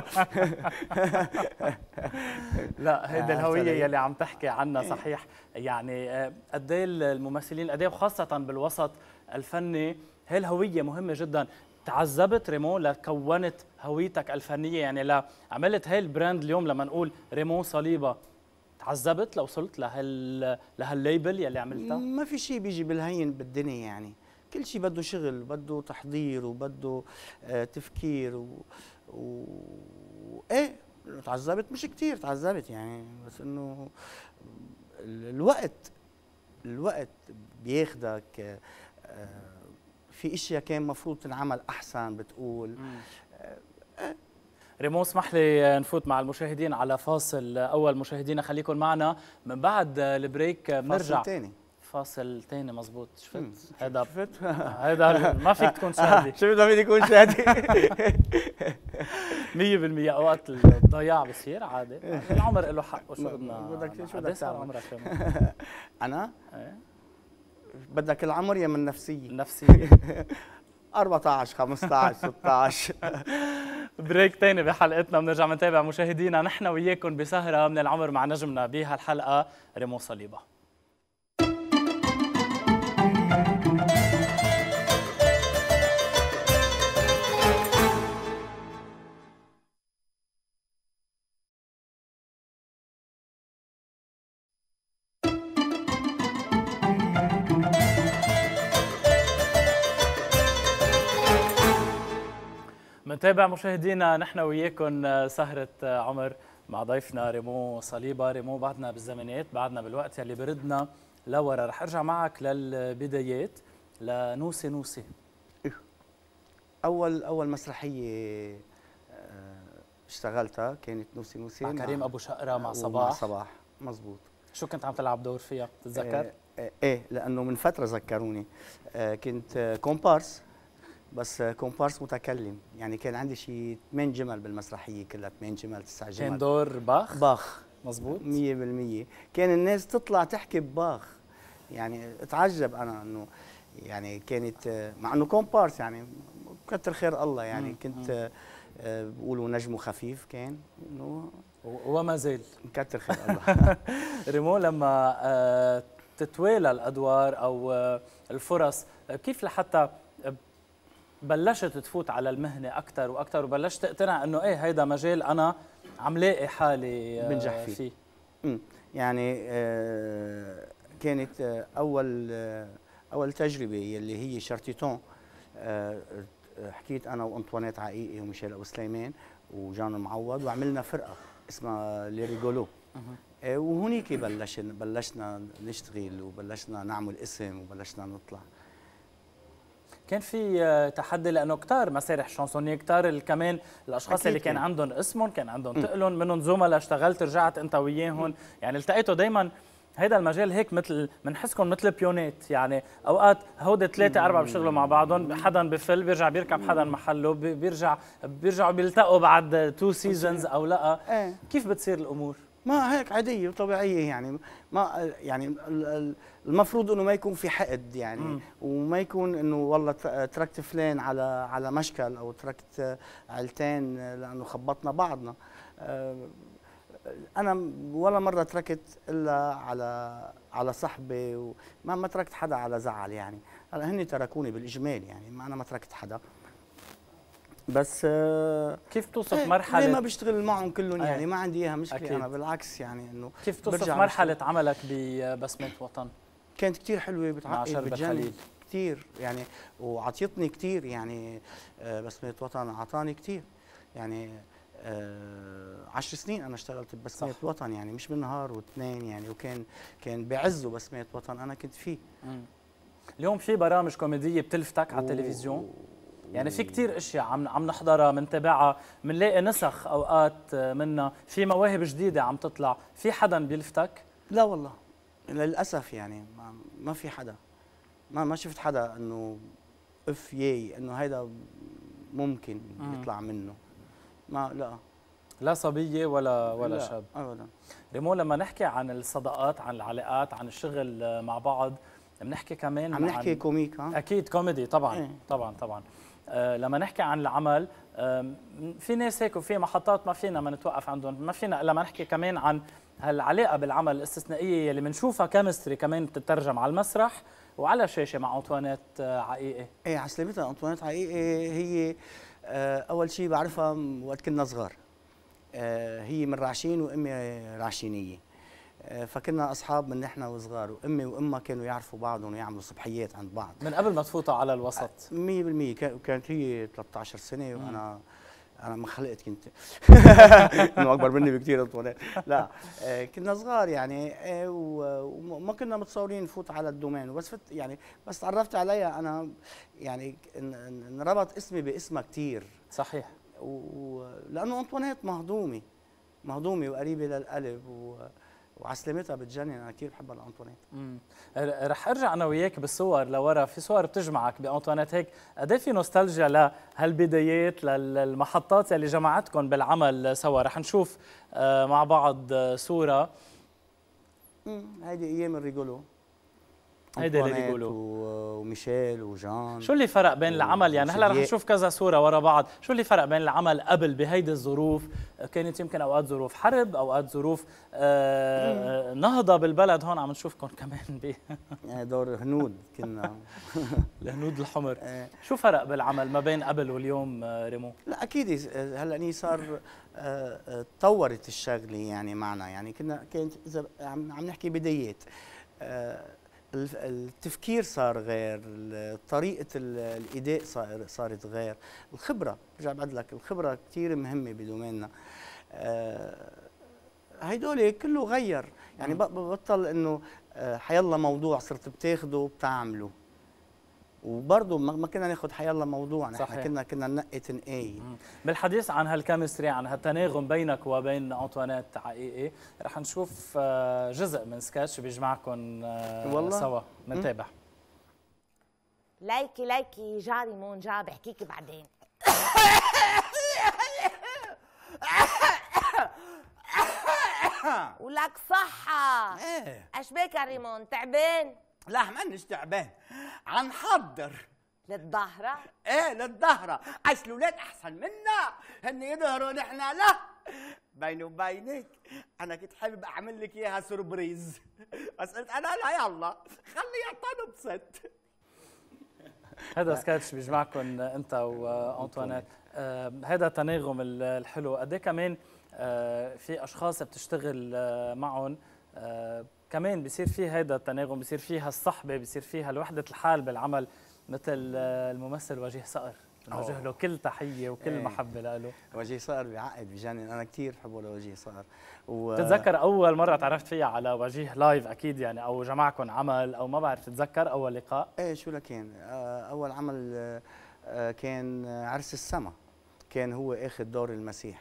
لا، هيدي الهويه يلي عم تحكي عنها صحيح. يعني قد ايه الممثلين، قد ايه وخاصه بالوسط الفني، هي الهويه مهمه جدا. تعذبت ريمون لكونت هويتك الفنيه؟ يعني لعملت هاي البراند اليوم لما نقول ريمون صليبه، تعذبت لو وصلت لهالليبل يلي عملتها؟ ما في شيء بيجي بالهين بالدنيا يعني. كل شيء بده شغل، بده تحضير، وبده تفكير ايه. تعذبت مش كثير، تعذبت يعني، بس انه الوقت بياخدك. في اشياء كان مفروض تنعمل احسن بتقول. ريمون، اسمح لي نفوت مع المشاهدين على فاصل اول. مشاهدينا خليكم معنا، من بعد البريك بنرجع. فاصل ثاني مزبوط. شفت هذا ما فيك تكون شادي. شو بدي فيني اكون شادي؟ 100% اوقات الضياع بصير عادي، العمر له حقه. شو بدنا؟ شو بدك تعمل؟ عمرك انا؟ بدك العمر يا من نفسيه؟ النفسيه. 14 15 16. بريك تاني بحلقتنا، بنرجع بنتابع مشاهدينا نحن وياكم بسهرة من العمر مع نجمنا بهالحلقة ريمون صليبة. منتابع مشاهدينا نحن وياكم سهرة عمر مع ضيفنا ريمون صليبة. ريمون، بعدنا بالزمانات، بعدنا بالوقت اللي بردنا لورا. رح ارجع معك للبدايات، لنوسي نوسي. اول مسرحية اشتغلتها كانت نوسي نوسي مع كريم ابو شقرة مع صباح. مزبوط. شو كنت عم تلعب دور فيها بتتذكر؟ ايه، لانه من فترة ذكروني. كنت كومبارس، بس كومبارس متكلم يعني. كان عندي شيء 8 جمل بالمسرحيه كلها، 8 جمل 9 جمل. كان دور باخ مزبوط 100%. كان الناس تطلع تحكي بباخ يعني. اتعجب انا انه يعني كانت، مع انه كومبارس يعني كتر خير الله يعني. كنت بقولوا نجمه خفيف كان انه، وما زال كتر خير الله. ريمون، لما تتوالى الادوار او الفرص، كيف لحتى بلشت تفوت على المهنه اكثر واكثر وبلشت تقتنع انه ايه هيدا مجال انا عم لاقي حالي بنجح فيه. يعني كانت اول تجربه يلي هي شارتيتون. حكيت انا وانطوانيت عقيقي وميشيل ابو سليمان وجان المعوض وعملنا فرقه اسمها لي ريغولو. وهونيك بلشنا نشتغل وبلشنا نعمل اسم وبلشنا نطلع. كان في تحدي لانه كتار مسارح شانسونيه كتار كمان الاشخاص اللي كان عندهم اسمهم كان عندهم تقلهم منهم زملاء اشتغلت رجعت انت وياهم يعني التقيتوا دايما. هيدا المجال هيك مثل بنحسكم مثل بيونات يعني اوقات هودي 3 4 بيشتغلوا مع بعضهم حدا بفل بيرجع بيركب حدا محله بيرجعوا بيلتقوا بعد 2 سيزونز او لا. كيف بتصير الامور؟ ما هيك عاديه وطبيعيه يعني ما يعني المفروض انه ما يكون في حقد يعني وما يكون انه والله تركت فلان على مشكل او تركت عيلتين لانه خبطنا بعضنا. انا ولا مره تركت الا على صحبه وما تركت حدا على زعل يعني. هلا هن تركوني بالاجمال يعني ما انا ما تركت حدا. بس كيف توصف مرحله ما بشتغل معهم كلهم يعني ما عندي اياها مشكله. أكيد. انا بالعكس يعني انه كيف توصف مرحله عملك ببسمه وطن؟ كانت كثير حلوه بتعقد بتجنن كثير يعني وعطيتني كثير يعني. بسمه وطن اعطاني كثير يعني. 10 سنين انا اشتغلت ببسمه وطن يعني مش بالنهار واثنين يعني كان بعزه بسمه وطن انا كنت فيه. اليوم في برامج كوميديه بتلفتك على التلفزيون يعني في كثير اشياء عم نحضرها منتابعها بنلاقي نسخ اوقات منها في مواهب جديده عم تطلع. في حدا بيلفتك؟ لا والله للاسف يعني ما في حدا ما شفت حدا انه اف ياي انه هيدا ممكن يطلع منه. ما لا صبيه ولا لا شاب ابدا. ريمو لما نحكي عن الصداقات عن العلاقات عن الشغل مع بعض بنحكي كمان عم نحكي كوميك. اكيد كوميدي طبعا طبعا. لما نحكي عن العمل في ناس هيك وفي محطات ما فينا ما نتوقف عندهم ما فينا لما نحكي كمان عن هالعلاقه بالعمل الاستثنائيه اللي بنشوفها كيمستري كمان بتترجم على المسرح وعلى الشاشه مع انطوانيت عقيقي. ايه على سلامتها انطوانيت عقيقي هي اول شيء بعرفها وقت كنا صغار. هي من رعشين وامي رعشينيه. فكنا اصحاب من نحن وصغار وامي وامها كانوا يعرفوا بعضهم ويعملوا صبحيات عند بعض من قبل ما تفوتوا على الوسط. 100% كانت هي 13 سنه وانا ما خلقت كنت انه اكبر مني بكثير انطوانيت. لا كنا صغار يعني وما كنا متصورين نفوت على الدومين وبس يعني بس تعرفت عليها انا يعني انربط اسمي باسمها كثير. صحيح. لانه انطوانيت مهضومه وقريبه للقلب وعلى سلامتها بتجنن. انا كثير بحبها لانطوانيت. رح ارجع انا وياك بالصور لورا. في صور بتجمعك بانطوانيت هيك قد ايه في نوستالجيا لهالبدايات للمحطات اللي جمعتكم بالعمل سوا. رح نشوف مع بعض صوره. هيدي ايام الريغولو. هيدي اللي بيقولوا وميشيل وجان. شو اللي فرق بين العمل يعني هلا رح نشوف كذا صوره ورا بعض. شو اللي فرق بين العمل قبل بهيدي الظروف؟ كانت يمكن اوقات ظروف حرب اوقات ظروف نهضه بالبلد. هون عم نشوفكم كمان يعني دور هنود كنا الهنود الحمر. شو فرق بالعمل ما بين قبل واليوم ريمو؟ لا اكيد هلا صار تطورت الشغله يعني معنا يعني كانت اذا عم نحكي بدايات التفكير صار غير طريقة الإداء صارت غير الخبرة. برجع بعد لك الخبرة كثير مهمة بدوميننا. هيدول كله غير يعني بطل انه حيالله موضوع صرت بتاخده وبتعمله وبرضه ما كنا ناخذ حيالله موضوع نحن كنا ننقي تنقاي. بالحديث عن هالكيمستري عن هالتناغم بينك وبين انطوانيت عقيقي رح نشوف جزء من سكتش بيجمعكم سوا. نتابع. ليكي جاري مون جا بحكيكي بعدين. ولك صحة. اشبيك يا ريمون تعبان؟ لا مانيش تعبان عم حضر للظهرة. ايه للظهرة عايز الاولاد احسن منا هن يظهروا نحن لا. بيني وبينك انا كنت حابب اعمل لك اياها سربريز بس قلت انا لا يلا خليها تنبسط. هذا سكتش بيجمعكم انت وانطوانيت. هذا التناغم الحلو. قد ايه كمان في اشخاص بتشتغل معهم كمان بيصير فيه هذا التناغم، بيصير فيها الصحبه، بيصير فيها وحده الحال بالعمل، مثل الممثل وجيه صقر، بنوجه له كل تحيه وكل محبه له. وجيه صقر بيعقد بجنن، انا كثير بحبه لوجيه صقر. بتتذكر اول مره تعرفت فيها على وجيه لايف اكيد يعني، او جمعكم عمل او ما بعرف، تتذكر اول لقاء؟ ايه شو لكان اول عمل كان عرس السما، كان هو اخذ دور المسيح.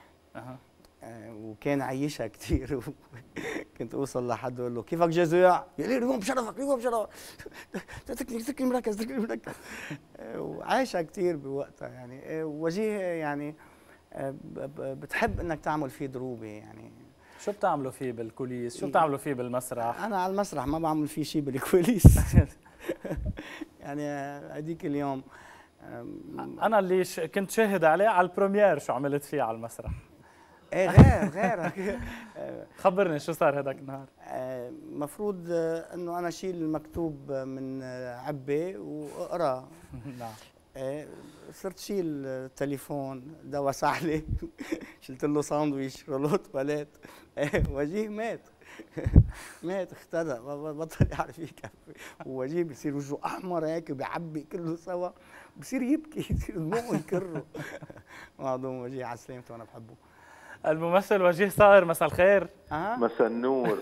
وكان عيشها كثير. كنت اوصل لحد اقول له كيفك جزوع؟ يقول لي اليوم بشرفك، اليوم بشرفك. تكني مركز، تكني مركز. وعايشها كثير بوقتها يعني. وجيه يعني بتحب انك تعمل فيه دروبه يعني. شو بتعملوا فيه بالكوليس؟ شو بتعملوا فيه بالمسرح؟ انا على المسرح ما بعمل فيه شيء بالكواليس. يعني هذيك اليوم انا اللي كنت شاهد عليه على البريمير، شو عملت فيه على المسرح. ايه غير خبرني شو صار هذاك النهار. مفروض انه انا اشيل المكتوب من عبه واقرا. نعم. صرت شيل التليفون، دواء سحله. شلت له ساندويش، رولو تواليت. وجيه مات. مات، اختدى، بطل يعرف يكفي. ووجيه بصير وجهه احمر هيك، بيعبي كله سوا، بصير يبكي، بصير دموعه يكره. معظم وجيه على سلامته وانا بحبه. الممثل وجيه صقر، مساء الخير. مساء النور.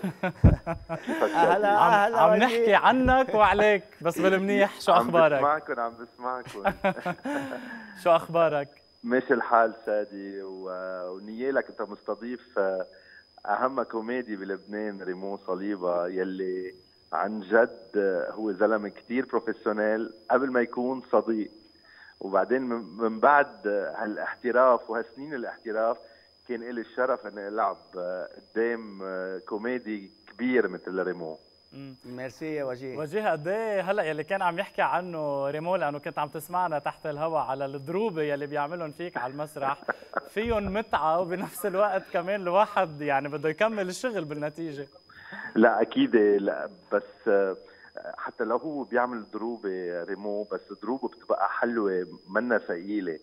هلا عم نحكي عنك وعليك بس بالمنيح. شو اخبارك؟ عم بسمعكم. شو اخبارك؟ ماشي الحال سادي، ونيالك انت مستضيف اهم كوميدي بلبنان ريمو صليبه، يلي عن جد هو زلمه كثير بروفيشنال قبل ما يكون صديق، وبعدين من بعد هالاحتراف وهالسنين الاحتراف كان لي الشرف اني العب قدام كوميدي كبير مثل ريمو. ميرسي يا وجيه. وجيه قد ايه هلا يلي كان عم يحكي عنه ريمو، لانه كنت عم تسمعنا تحت الهواء على الدروبه يلي بيعملهم فيك على المسرح، فيهم متعه وبنفس الوقت كمان الواحد يعني بده يكمل الشغل بالنتيجه. لا اكيد، لا بس حتى لو هو بيعمل دروبه ريمو، بس دروبه بتبقى حلوه منا ثقيله،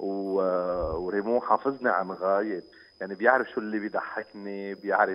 وريمو حافظني عن غايب، يعني بيعرف شو اللي بيضحكني،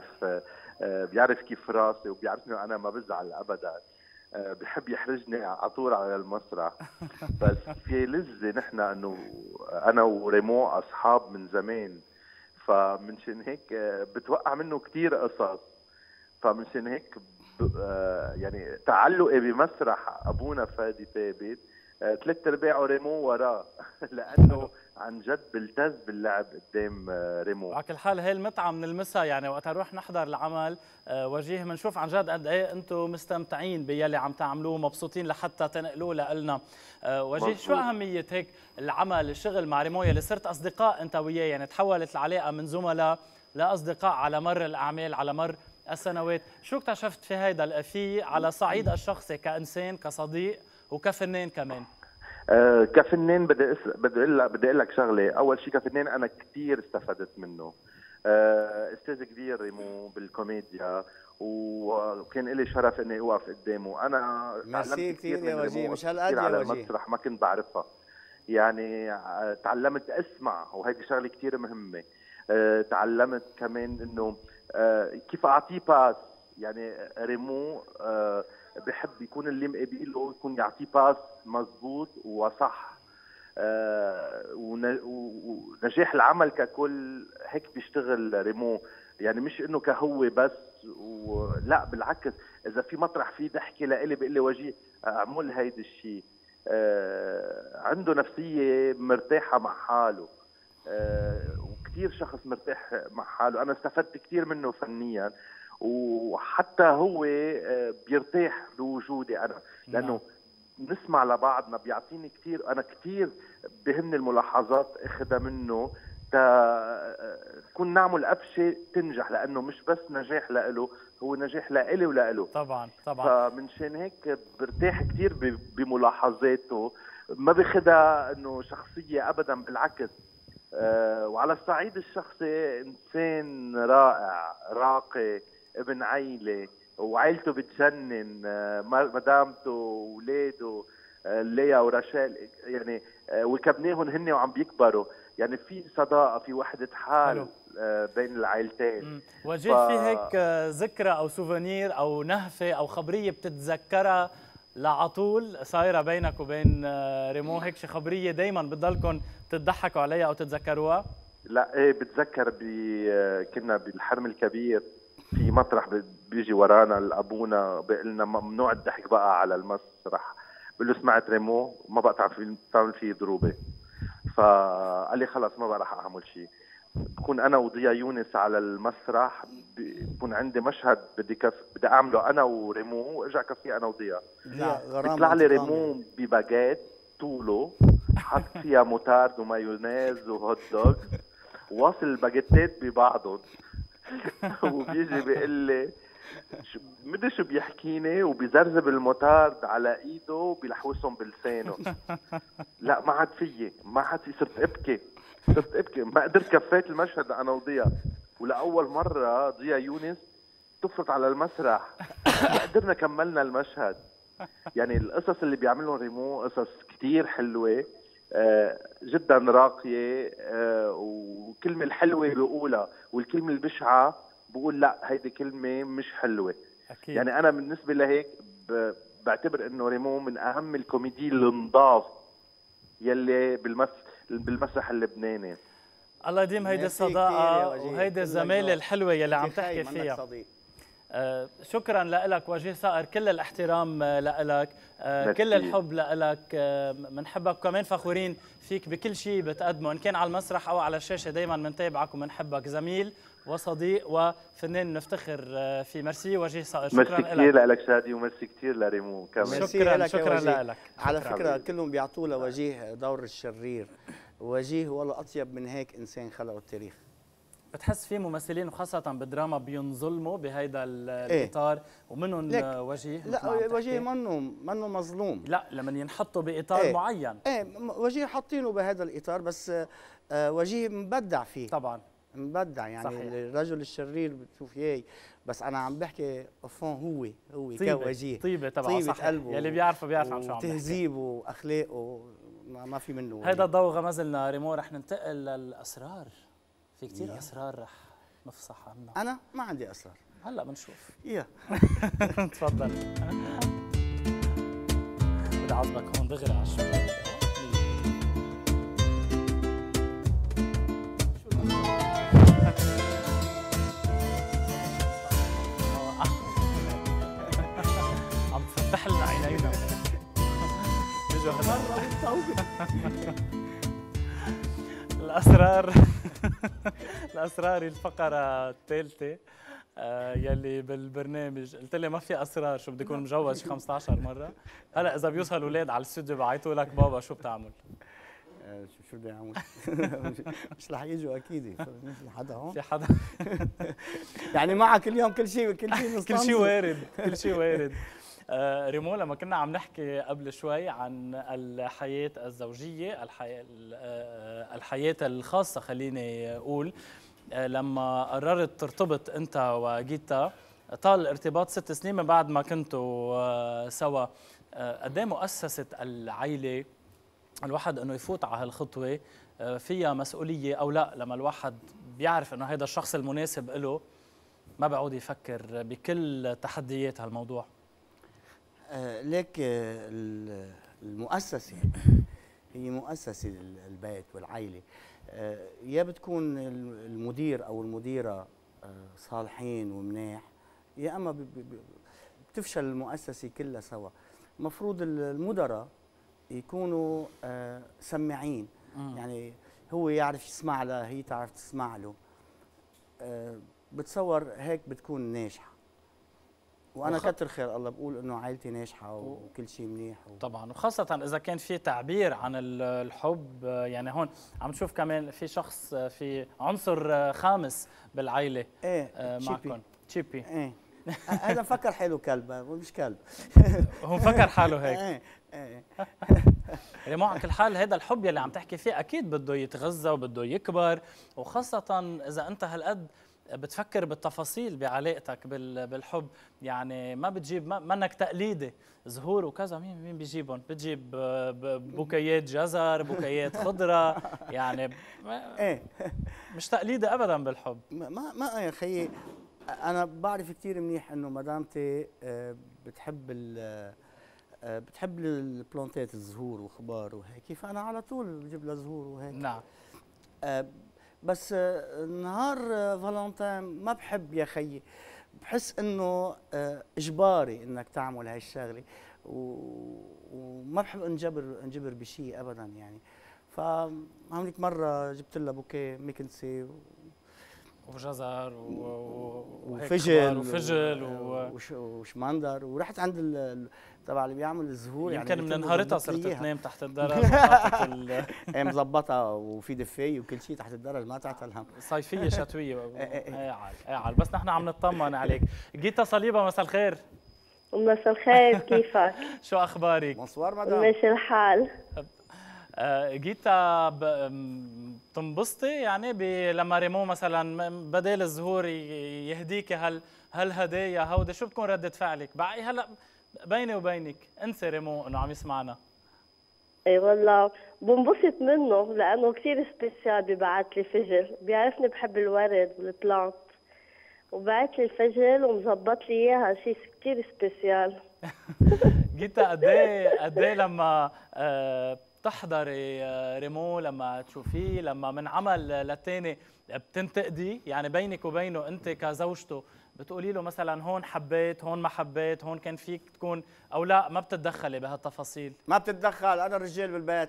بيعرف كيف راسي، وبيعرف انه انا ما بزعل ابدا. بحب يحرجني على طول على المسرح. بس في لذة نحن انه انا وريمو اصحاب من زمان، فمنشان هيك بتوقع منه كثير قصص، فمنشان هيك يعني تعلقي بمسرح ابونا فادي ثابت 3/4 ريمو وراه. لانه عن جد بلتز باللعب قدام ريمو. على كل حال هي المتعه بنلمسها يعني وقت نروح نحضر العمل. وجيه بنشوف عن جد قد ايه انتم مستمتعين باللي عم تعملوه، مبسوطين لحتى تنقلوه لنا. وجيه، شو اهميه هيك العمل، الشغل مع ريمو اللي صرت اصدقاء انت وياه، يعني تحولت العلاقه من زملاء لاصدقاء على مر الاعمال، على مر السنوات. شو اكتشفت في هيدا فيه على صعيد الشخصي كانسان، كصديق، وكفنان كمان؟ كفنان بدي اقول لك شغله. اول شيء كفنان انا كثير استفدت منه. استاذ كبير ريمو بالكوميديا، وكان لي شرف اني اوقف قدامه. انا ميرسي كثير يا وجيه، مش هالقد يا على وجيه. المسرح ما كنت بعرفها، يعني تعلمت اسمع، وهيدي شغله كثير مهمه. تعلمت كمان انه كيف اعطيه باس، يعني ريمو بحب يكون اللي مقابله يكون يعطيه باس مزبوط وصح. ونجاح العمل ككل هيك بيشتغل ريمو، يعني مش انه كهو بس، لا بالعكس، اذا في مطرح فيه ضحكه لإلي بيقول لي وجيه اعمل هيدا الشيء. عنده نفسيه مرتاحه مع حاله، وكثير شخص مرتاح مع حاله. انا استفدت كثير منه فنيا، وحتى هو بيرتاح بوجودي انا، لانه نسمع لبعضنا، بيعطيني كثير. انا كثير بهمني الملاحظات اخذها منه تكون نعمل قفشه تنجح، لانه مش بس نجاح لإله، هو نجاح لإلي ولإله. طبعا طبعا. فمنشان هيك برتاح كثير بملاحظاته، ما باخذها انه شخصيه ابدا، بالعكس. وعلى الصعيد الشخصي انسان رائع راقي، ابن عيله، وعائلته بتجنن، مدامته واولاده. ليا ورشال يعني وكبناهم هن وعم بيكبروا، يعني في صداقه، في وحده حال بين العائلتين. وجيه في هيك ذكرى او سوفونير او نهفه او خبريه بتتذكرها لعطول صايره بينك وبين ريمو، هيك شي خبريه دائما بتضلكم تضحكوا عليها او تتذكروها؟ لا ايه بتذكر كنا بالحرم الكبير في مطرح بيجي ورانا لابونا بيقول لنا ممنوع الضحك بقى على المسرح، بقول له سمعت ريمو ما بقى تعمل فيه ضروبه، فقال لي خلص ما بقى رح اعمل شيء. بكون انا وضيا يونس على المسرح، بكون عندي مشهد بدي اعمله انا وريمو وارجع كفيه انا وضيا، بيطلع لي ريمو بباجيت طوله حط فيها موتارد ومايونيز وهوت دوغ، واصل الباجيتات ببعضهم وبيجي بيقول لي مدري شو بيحكيني، وبيزرزب الموتارد على ايده وبيلحوسهم بلسانه. لا ما عاد فيي، صرت ابكي ما قدرت كفيت المشهد انا وضيا. ولاول مره ضيا يونس تفرط على المسرح ما قدرنا كملنا المشهد. يعني القصص اللي بيعملهم ريمو قصص كتير حلوه، جدا راقيه، وكلمه الحلوه بيقولها والكلمه البشعه بقول لا هيدي كلمه مش حلوه. أكيد. يعني انا بالنسبه لهيك بعتبر انه ريمو من اهم الكوميدي النضاف يلي بالمسرح اللبناني. الله يديم هيدي الصداقه وهيدي الزماله الحلوه يلي عم تحكي فيها. شكرا لك وجيه صقر، كل الاحترام لك، كل الحب لك، بنحبك وكمان فخورين فيك بكل شيء بتقدمه ان كان على المسرح او على الشاشه، دائما بنتابعك وبنحبك، زميل وصديق وفنان نفتخر فيه. ميرسي وجيه صقر، شكرا لك. ميرسي كثير لك شادي، وميرسي كثير لريمو كمان. شكرا لك. على فكره كلهم بيعطوا لوجيه دور الشرير، وجيه ولا اطيب من هيك انسان خلقه التاريخ. بتحس في ممثلين وخاصة بالدراما بينظلموا بهيدا الإطار ومنهم وجيه؟ لا وجيه منه مظلوم، لا لما ينحطوا بإطار معين. وجيه حاطينه بهذا الإطار، بس وجيه مبدع فيه طبعا، مبدع يعني. صحيح. الرجل الشرير بتشوف اياه، بس انا عم بحكي هو كوجيه طيبه طبعا، صح، يلي بيعرف عن شو عم بحكي، تهذيبه واخلاقه ما في منه. هيدا ضوء غمزلنا ريمو. رح ننتقل للاسرار، في كثير اسرار رح نفصح عنها. انا ما عندي اسرار، هلا بنشوف. تفضل. بدي اعذبك هون دغري على الشباك. عم تفتح لنا عينينا. بيجوا الاسرار الفقره الثالثه يلي بالبرنامج. قلت لي ما في اسرار، شو بدي اكون مجوز 15 مره؟ هلا اذا بيوصل الاولاد على الاستوديو بعيطوا لك بابا شو بتعمل؟ شو بدي اعمل؟ مش رح يجوا اكيد. في حدا هون؟ في حدا يعني معك اليوم كل شيء كل شيء وارد، كل شيء وارد. ريمو، لما كنا عم نحكي قبل شوي عن الحياة الزوجية، الحياة الخاصة خليني أقول، لما قررت ترتبط أنت وجيتا، طال الارتباط 6 سنين من بعد ما كنتوا سوا. قد ايه مؤسسة العائلة الواحد انه يفوت على هالخطوة فيها مسؤولية او لا؟ لما الواحد بيعرف انه هذا الشخص المناسب له، ما بعود يفكر بكل تحديات هالموضوع. ليك المؤسسة هي مؤسسة البيت والعائلة، يا بتكون المدير أو المديرة صالحين ومناح، يا أما بتفشل المؤسسة كلها سوا. مفروض المدراء يكونوا سماعين، يعني هو يعرف يسمع لها، هي تعرف تسمع له. بتصور هيك بتكون ناجحة. وانا كتر خير الله بقول انه عائلتي ناجحه وكل شيء منيح طبعا، وخاصه اذا كان في تعبير عن الحب. يعني هون عم نشوف كمان في شخص، في عنصر خامس بالعائله. معكم تشيبي. هذا مفكر حاله كلب، مش كلب. هو مفكر حاله هيك. ريمو، على كل حال هذا الحب يلي عم تحكي فيه اكيد بده يتغذى وبده يكبر، وخاصه اذا انت هالقد بتفكر بالتفاصيل بعلاقتك بالحب، يعني ما بتجيب منك تقليدي زهور وكذا. مين بيجيبهم؟ بتجيب بوكيات جزر، بوكيات خضره، يعني ايه مش تقليدي ابدا بالحب. ما يا خيي، انا بعرف كثير منيح انه مدامتي بتحب البلانتات، الزهور وخضار وهيك، فانا على طول بجيب لها زهور وهيك. نعم. بس نهار فالنتين ما بحب يا خيي، بحس انه اجباري انك تعمل هاي الشغله، وما بحب انجبر بشيء ابدا يعني. فهونيك مره جبت لها بوكيه ميكنسي وجزر وفجل وشمندر، ورحت عند تبع اللي بيعمل الزهور، يمكن يعني من نهارتها صرت تنام تحت الدرج. ايه مظبطه، وفي دفايه وكل شيء تحت الدرج، ما تعتل هم. صيفيه شتويه. اعل بس نحن عم نطمن عليك. جيتا صليبه، مساء الخير. مساء الخير، كيفك؟ شو اخبارك؟ بونسوار مدام. ماشي الحال. جيتا بتنبسطي يعني لما ريمو مثلا بدال الزهور يهديك هالهدايا هودي، شو بتكون ردة فعلك؟ هلا بيني وبينك انسى ريمو انه عم يسمعنا. اي والله بنبسط منه لانه كثير سبيسيال. ببعث لي فجل، بيعرفني بحب الورد والبلانت، وبعث لي الفجل ومظبط لي اياها، شيء كثير سبيسيال. جيتا قد ايه لما بتحضري ريمو، لما تشوفيه، لما من عمل للتاني بتنتقدي يعني بينك وبينه انت كزوجته، بتقولي له مثلا هون حبيت، هون ما حبيت، هون كان فيك تكون، او لا ما بتتدخلي بهالتفاصيل؟ ما بتتدخل، انا الرجال بالبيت.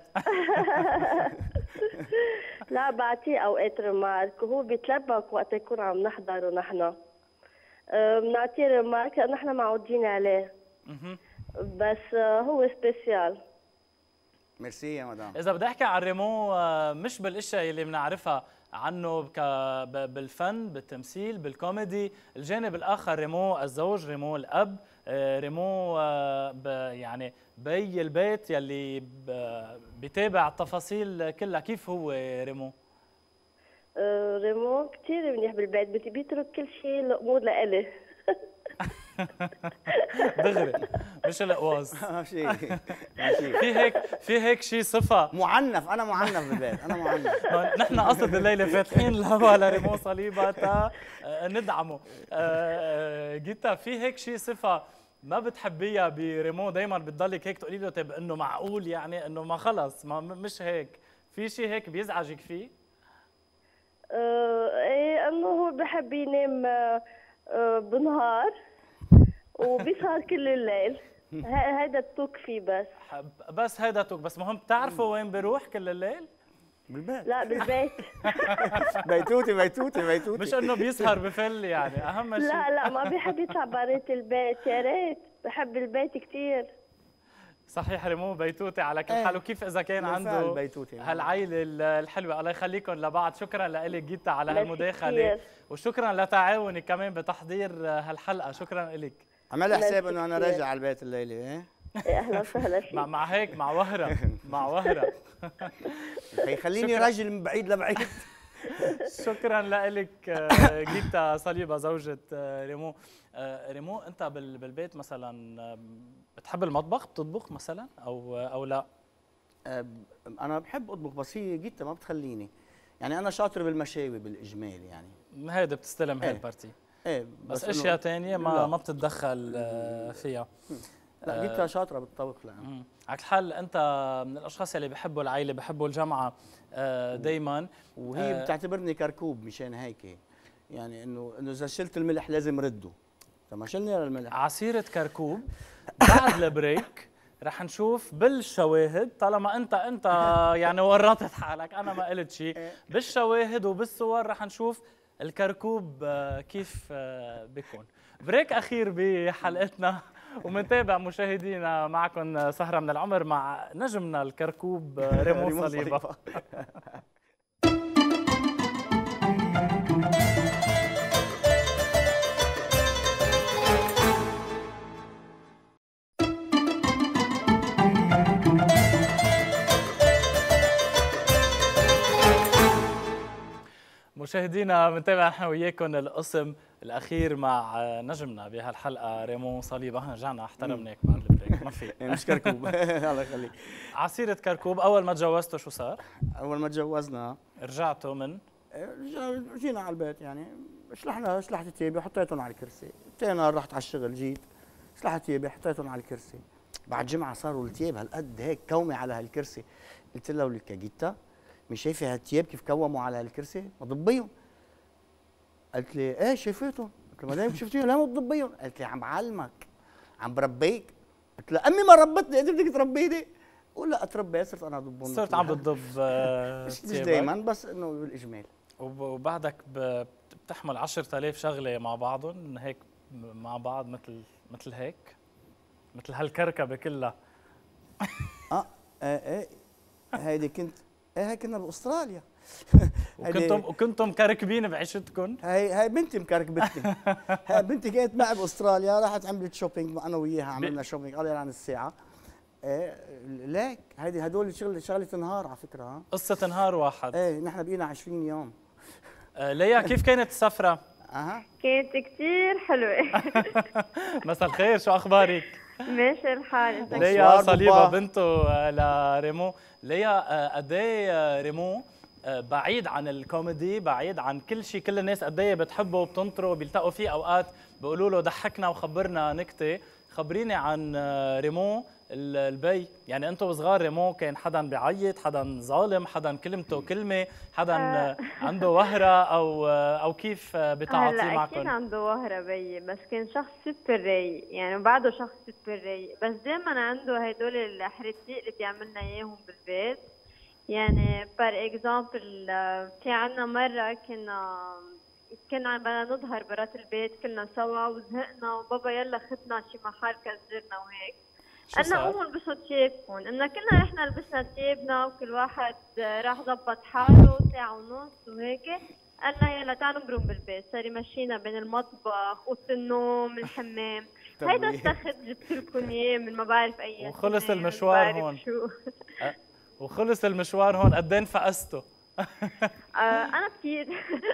لا بعطيه اوقات ريمارك، وهو بيتلبك وقت يكون عم نحضر، ونحن بنعطيه ريمارك لانه نحن معودين عليه. بس هو سبيسيال. ميرسي يا مدام. اذا بدي احكي عن ريمو، مش بالاشياء اللي بنعرفها عنه بالفن، بالتمثيل، بالكوميدي، الجانب الاخر ريمو الزوج، ريمو الاب، ريمو يعني بي البيت يلي بيتابع التفاصيل كلها. كيف هو ريمو؟ ريمو كثير منيح بالبيت، بيترك كل شيء الامور لإلي. دغري مش القواص. ماشي. في هيك شيء صفه معنف، انا معنف بالبيت، انا معنف. نحن قصد الليله فاتحين الهوا لريمو صليبه تا ندعمه. جيتا، في هيك شيء صفه ما بتحبيها بريمو؟ دائما بتضلك هيك تقولي له طيب انه معقول يعني انه ما خلص، ما مش هيك؟ في شيء هيك بيزعجك فيه؟ ايه، انه هو بحب ينام بالنهار وبيسهر كل الليل. هيدا التوك فيه بس هيدا توك. بس مهم تعرفوا وين بيروح كل الليل؟ بالبيت. لا بالبيت. بيتوتي. مش انه بيسهر بفل يعني، اهم شيء. لا ما بيحب يطلع بريت البيت، يا ريت، بحب البيت كثير. صحيح، ريمو بيتوتي على كل حال. وكيف اذا كان عنده هالعائله الحلوه؟ الله يخليكم لبعض. شكرا لك جيتا على هالمداخله، وشكرا لتعاونك كمان بتحضير هالحلقه. شكرا لك. عمل حساب انه انا راجع على البيت الليله. ايه اهلا وسهلا فيك. مع هيك مع وهره خليني راجل من بعيد لبعيد. شكرا لك جيتا صليبه زوجة ريمو. ريمو، انت بالبيت مثلا بتحب المطبخ؟ بتطبخ مثلا او لا؟ انا بحب اطبخ، بس هي جيتا ما بتخليني. يعني انا شاطر بالمشاوي بالاجمال يعني. هيدا بتستلم هاي البارتي. ايه بس اشياء ثانيه ما بتتدخل فيها. لا جيتا شاطره بالطبخ. لا على الحال انت من الاشخاص اللي بحبوا العائله، بحبوا الجامعه دائما، وهي بتعتبرني كركوب مشان هيك، يعني انه اذا شلت الملح لازم رده. فما شلني الملح. عصيره كركوب. بعد البريك رح نشوف بالشواهد، طالما انت يعني ورطت حالك، انا ما قلت شيء. بالشواهد وبالصور رح نشوف الكركوب كيف بيكون. بريك اخير بحلقتنا، ومنتابع مشاهدينا معكم سهرة من العمر مع نجمنا الكركوب ريمو صليبة. مشاهدينا بنتابع نحن وياكم القسم الاخير مع نجمنا بهالحلقه ريمون صليبه. رجعنا احترمناك بعد البريك ما في مش كركوب. الله يخليك. عصيرة كركوب. اول ما تجوزتوا شو صار؟ اول ما تجوزنا رجعتوا من جينا على البيت، يعني شلحت تيابي وحطيتهم على الكرسي. ثاني نهار رحت على الشغل، جيت شلحت تيابي حطيتهم على الكرسي. بعد جمعه صاروا التياب هالقد هيك كومه على هالكرسي. قلت لها ولك يا جيتا، مش شايفه هالتياب كيف كوموا على هالكرسي؟ ما تضبيهم. قالت لي ايه شايفيتهم؟ قلت لها ما دام شفتيهم لا ما تضبيهم. قالت لي عم بعلمك، عم بربيك. قلت لها امي ما ربتني، انت بدك تربيني؟ ولا اتربى، صرت انا اضبهم. صرت عم بتضب مش دائما، بس انه بالاجمال. وبعدك بتحمل 10,000 شغله مع بعضهم هيك مع بعض، مثل هيك، مثل هالكركبه كلها. ايه هيدي كنت هي كنا باستراليا. وكنتم كركبين بعيشتكم. هي بنتي مكركبتني. هي بنتي كانت معي باستراليا، راحت عملت شوبينج انا وياها، عملنا شوبينج قليل عن الساعه. ليك هدول شغله نهار على فكره. قصه نهار واحد. ايه نحن بقينا 20 يوم. ليا كيف كانت السفره؟ كانت كثير حلوه. مساء الخير، شو اخبارك؟ ماشي الحال. ليا صليبه بنته لريمو. ليا قد ايه ريمو بعيد عن الكوميدي، بعيد عن كل شيء، كل الناس قد ايه بتحبه وبتنطره وبيلتقوا فيه اوقات بيقولوا له ضحكنا وخبرنا نكته. خبريني عن ريمو البي، يعني انتم صغار ريمو كان حدا بيعيط، حدا ظالم، حدا كلمته كلمه، حدا عنده وهره او كيف بتعاطي معكم؟ اكيد عنده وهره بي، بس كان شخص سوبر رايق، يعني بعده شخص سوبر رايق، بس دائما عنده هدول الحرتيق اللي بيعملنا اياهم بالبيت. يعني بار اكزامبل في عنا مره كنا بدنا نظهر برات البيت كلنا سوا وزهقنا، وبابا يلا خدنا شي محل كزرنا وهيك. قلنا قوموا البسوا ثيابكم، قلنا كلنا رحنا لبسنا ثيابنا وكل واحد راح ظبط حاله ساعة ونص وهيك. قلنا يلا تعالوا نبرم بالبيت، صار يمشينا بين المطبخ، اوضة النوم، الحمام. هيدا التخت جبت لكم اياه من ما بعرف اي وخلص المشوار هون. وخلص المشوار هون، قد ايه انفقستوا؟ انا كثير.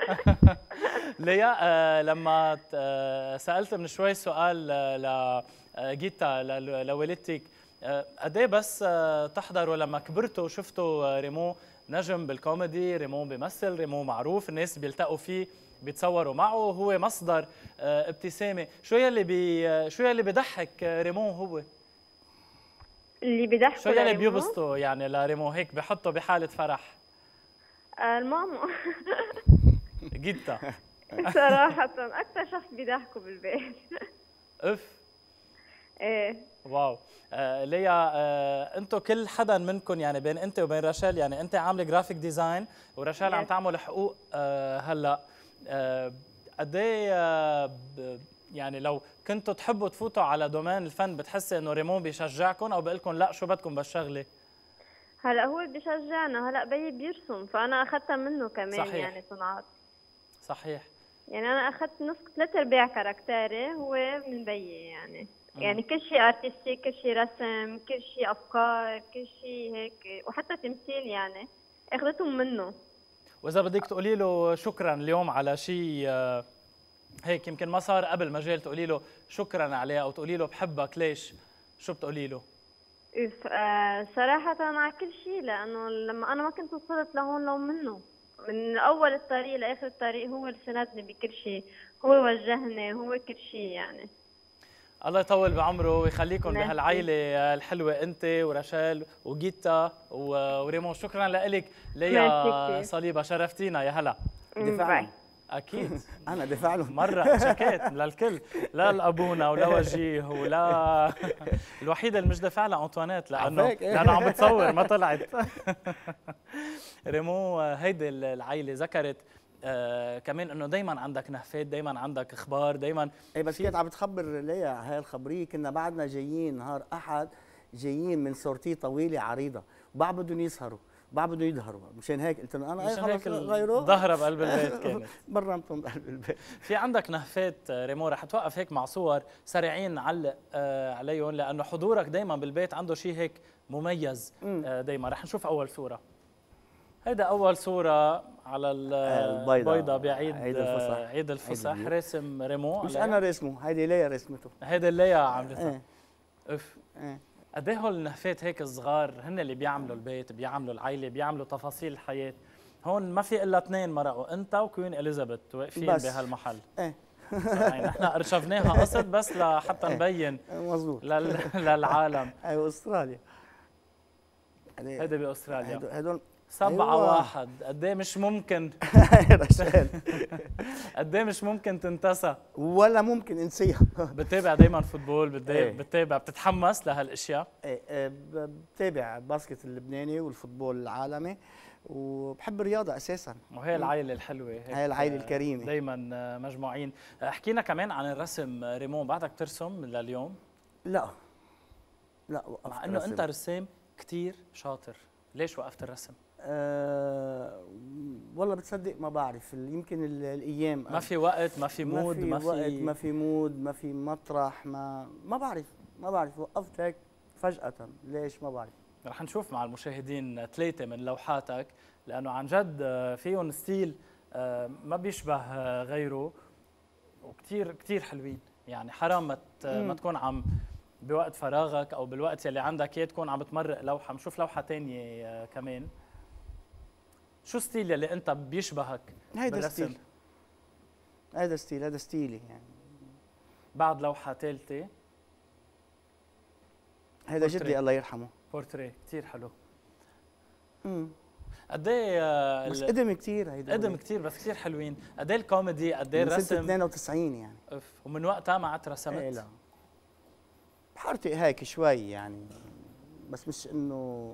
ليا لما سالت من شوي سؤال لجيتا لوالدتك، قد ايه بس تحضروا لما كبرتوا وشفتوا ريمو نجم بالكوميدي، ريمو بيمثل، ريمو معروف، الناس بيلتقوا فيه بيتصوروا معه، هو مصدر ابتسامه، شو يلي بيضحك ريمو؟ هو اللي بيضحكوا شو يلي بيبسطوا يعني لريمو هيك بحطه بحاله فرح؟ الماما. جدا صراحة أكثر شخص بيضحكوا بالبيت. اف ايه واو. ليا انتم كل حدا منكم، يعني بين انت وبين رشال، يعني انت عامله جرافيك ديزاين ورشال عم تعمل حقوق هلا، قد ايه يعني لو كنتوا تحبوا تفوتوا على دومين الفن بتحسي انه ريمو بيشجعكم او بيقول لكم لا شو بدكم بالشغله؟ هلا هو بيشجعنا، هلا بيي بيرسم فانا اخذتها منه كمان. صحيح. يعني صناعات. صحيح. يعني انا اخذت نص 3/4 كاركتيري هو من بيي يعني. يعني كل شيء ارتستيك، كل شيء رسم، كل شيء افكار، كل شيء هيك، وحتى تمثيل يعني اخذتهم منه. واذا بدك تقولي له شكرا اليوم على شيء هيك يمكن ما صار قبل مجال تقولي له شكرا عليه او تقولي له بحبك ليش، شو بتقولي له؟ صراحة على كل شيء، لأنه لما أنا ما كنت وصلت لهون لو منه، من أول الطريق لآخر الطريق هو اللي سندني بكل شيء، هو وجهني، هو كل شيء يعني. الله يطول بعمره ويخليكم بهالعائلة الحلوة أنت ورشال وجيتا وريمون. شكرا لك ليا صليبة، شرفتينا يا هلا. دفاع اكيد. انا دفع له مره شكيت للكل، لا لابونا ولا وجيه ولا الوحيده اللي مش دافع لها انطوانيت لانه عم بتصور ما طلعت. ريمو هيدي العائله ذكرت كمان انه دائما عندك نهفات، دائما عندك اخبار، دائما ايه بس كنت عم بتخبر ليا هاي الخبريه. كنا بعدنا جايين نهار احد، جايين من سورتيه طويله عريضه وبعد بدهم يسهروا، بعد بدهم يظهروا، مشان هيك قلت له انا خلص غيره ظهره بقلب البيت. كانت برمتهم بقلب البيت. في عندك نهفات ريمو، رح توقف هيك مع صور سريعين نعلق عليهم لانه حضورك دائما بالبيت عنده شيء هيك مميز. دائما رح نشوف اول صوره. هيدا اول صوره على البيضة بعيد عيد الفصح راسم ريمو. مش انا رسمه، هيدي ليا رسمته. هيدي اللي عملتها. اف قد ايه هول النهفات هيك صغار هن اللي بيعملوا البيت، بيعملوا العائله، بيعملوا تفاصيل الحياه. هون ما في الا اثنين مرقوا، انت وكوين اليزابيث واقفين بهالمحل. يعني احنا ارشفناها قصد بس لحتى نبين مظبوط للعالم. ايوه استراليا. هيدا باستراليا. هدول 7-1. قد ايه مش ممكن قد ايه مش ممكن تنتسى ولا ممكن انسيها. بتتابع دايما فوتبول، بتتابع بتتحمس لهالاشياء؟ ايه بتابع الباسكت اللبناني والفوتبول العالمي وبحب الرياضه اساسا. وهي العائله الحلوه هيك، هي العائله الكريمه دايما مجموعين. احكينا كمان عن الرسم ريمون، بعدك ترسم لليوم؟ لا وقفت، مع انه انت رسام كثير شاطر، ليش وقفت الرسم؟ والله بتصدق ما بعرف، يمكن الايام ما في وقت، ما في مود، ما في مود، ما في مطرح، ما بعرف وقفت هيك فجأة، ليش ما بعرف. رح نشوف مع المشاهدين 3 من لوحاتك، لانه عن جد فيهم ستيل ما بيشبه غيره، وكثير كثير حلوين. يعني حرام ما تكون عم بوقت فراغك او بالوقت يلي عندك اياه تكون عم بتمرق لوحه. بنشوف لوحه ثانيه كمان. شو ستيل اللي انت بيشبهك بالرسم؟ هذا ستيلي يعني. بعد لوحه ثالثه هذا جدي الله يرحمه، بورتريه كثير حلو. قد ايه بس قدم كثير، هيدا قدم كثير بس كثير حلوين. قد ايه الكوميدي، قد ايه الرسم؟ 92 يعني. ومن وقتها ما عاد رسمت؟ ايه لا بحارتي هيك شوي يعني، بس مش انه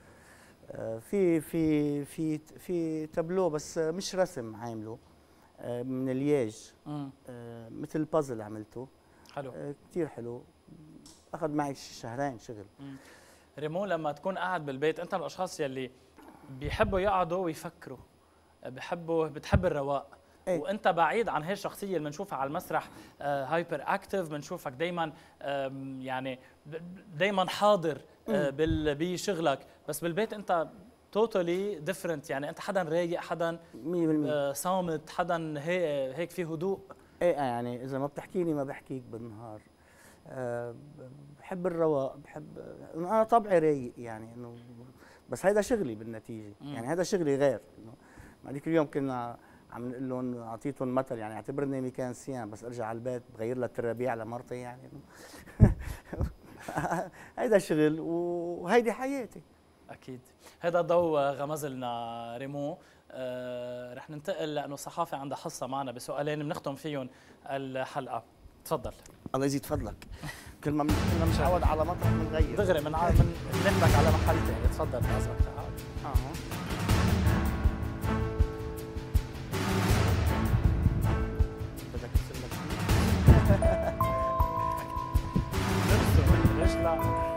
في تابلو بس مش رسم عامله من الياج، مثل بازل عملته حلو كثير حلو. اخذ معي شهرين شغل. ريمو لما تكون قاعد بالبيت، انت من الاشخاص يلي بيحبوا يقعدوا ويفكروا، بتحب الرواق. وانت بعيد عن هي الشخصيه اللي بنشوفها على المسرح هايبر اكتف، بنشوفك دايما يعني دايما حاضر بشغلك، بس بالبيت انت توتالي ديفرنت. يعني انت حدا رايق، حدا 100% صامت، حدا هيك في هدوء. ايه يعني اذا ما بتحكيني ما بحكيك بالنهار. بحب الرواق، انا طبعي رايق يعني، انه بس هيدا شغلي بالنتيجه. يعني هذا شغلي غير انه هذيك اليوم كنا عم نقول لهم، اعطيتهم مثل يعني اعتبرني ميكانسيان، بس ارجع على البيت بغير لها الترابيع لمرتي يعني. هيدا شغل وهيدي حياتي. اكيد. هذا ضوء غمز لنا ريمو. رح ننتقل لانه الصحافه عندها حصه معنا بسؤالين بنختم فيهم الحلقه. تفضل. الله يزيد فضلك. كل ما متعود على مطرح بنغير دغري من ناخذك على محل ثاني. تفضل لازمك تعال. بدك تصير لك ليش لا؟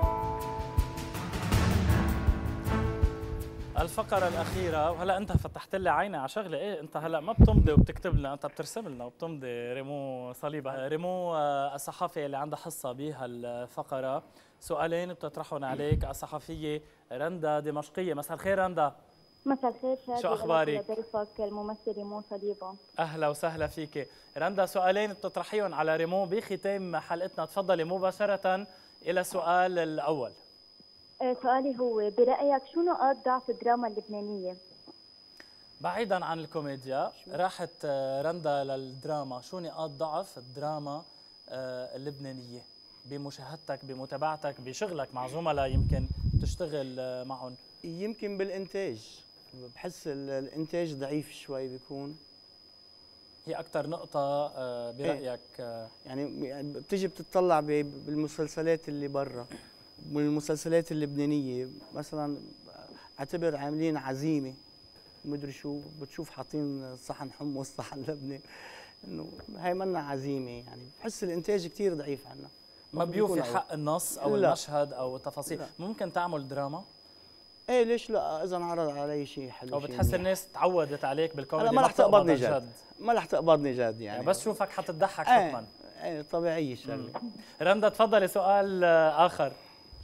الفقرة الأخيرة، وهلا أنت فتحت لي عيني على شغلة. إيه أنت هلا ما بتمضي وبتكتب لنا، أنت بترسم لنا وبتمضي. ريمو صليبة. ريمو الصحافي اللي عندها حصة بهالفقرة، سؤالين بتطرحهم عليك الصحفية رندا دمشقية. مساء الخير رندا. مساء الخير شادي. شو أخبارك؟ ضيفك الممثل ريمو صليبة. أهلا وسهلا فيك رندا. سؤالين بتطرحيهم على ريمو بختام حلقتنا. تفضلي مباشرة إلى السؤال الأول. سؤالي هو برأيك شو نقاط ضعف الدراما اللبنانية؟ بعيدا عن الكوميديا، راحت رندا للدراما. شو نقاط ضعف الدراما اللبنانية بمشاهدتك، بمتابعتك، بشغلك مع زملاء يمكن تشتغل معهم؟ يمكن بالإنتاج، بحس الإنتاج ضعيف شوي بيكون. هي أكثر نقطة برأيك؟ يعني بتيجي بتطلع بالمسلسلات اللي برا، والمسلسلات اللبنانيه مثلا اعتبر عاملين عزيمه مدري شو، بتشوف حاطين صحن حمص صحن لبنه، انه هي منا عزيمه. يعني بحس الانتاج كثير ضعيف عنا، ما بيوفي حق النص او لا. المشهد او التفاصيل. لا. ممكن تعمل دراما؟ ايه ليش لا، اذا انعرض علي شيء حلو. او بتحس الناس تعودت عليك بالكوميدي؟ ما رح تقبضني جد، ما رح تقبضني جد يعني بس شوفك حتضحك حكما. ايه طبيعي الشغله. رندا تفضلي سؤال اخر.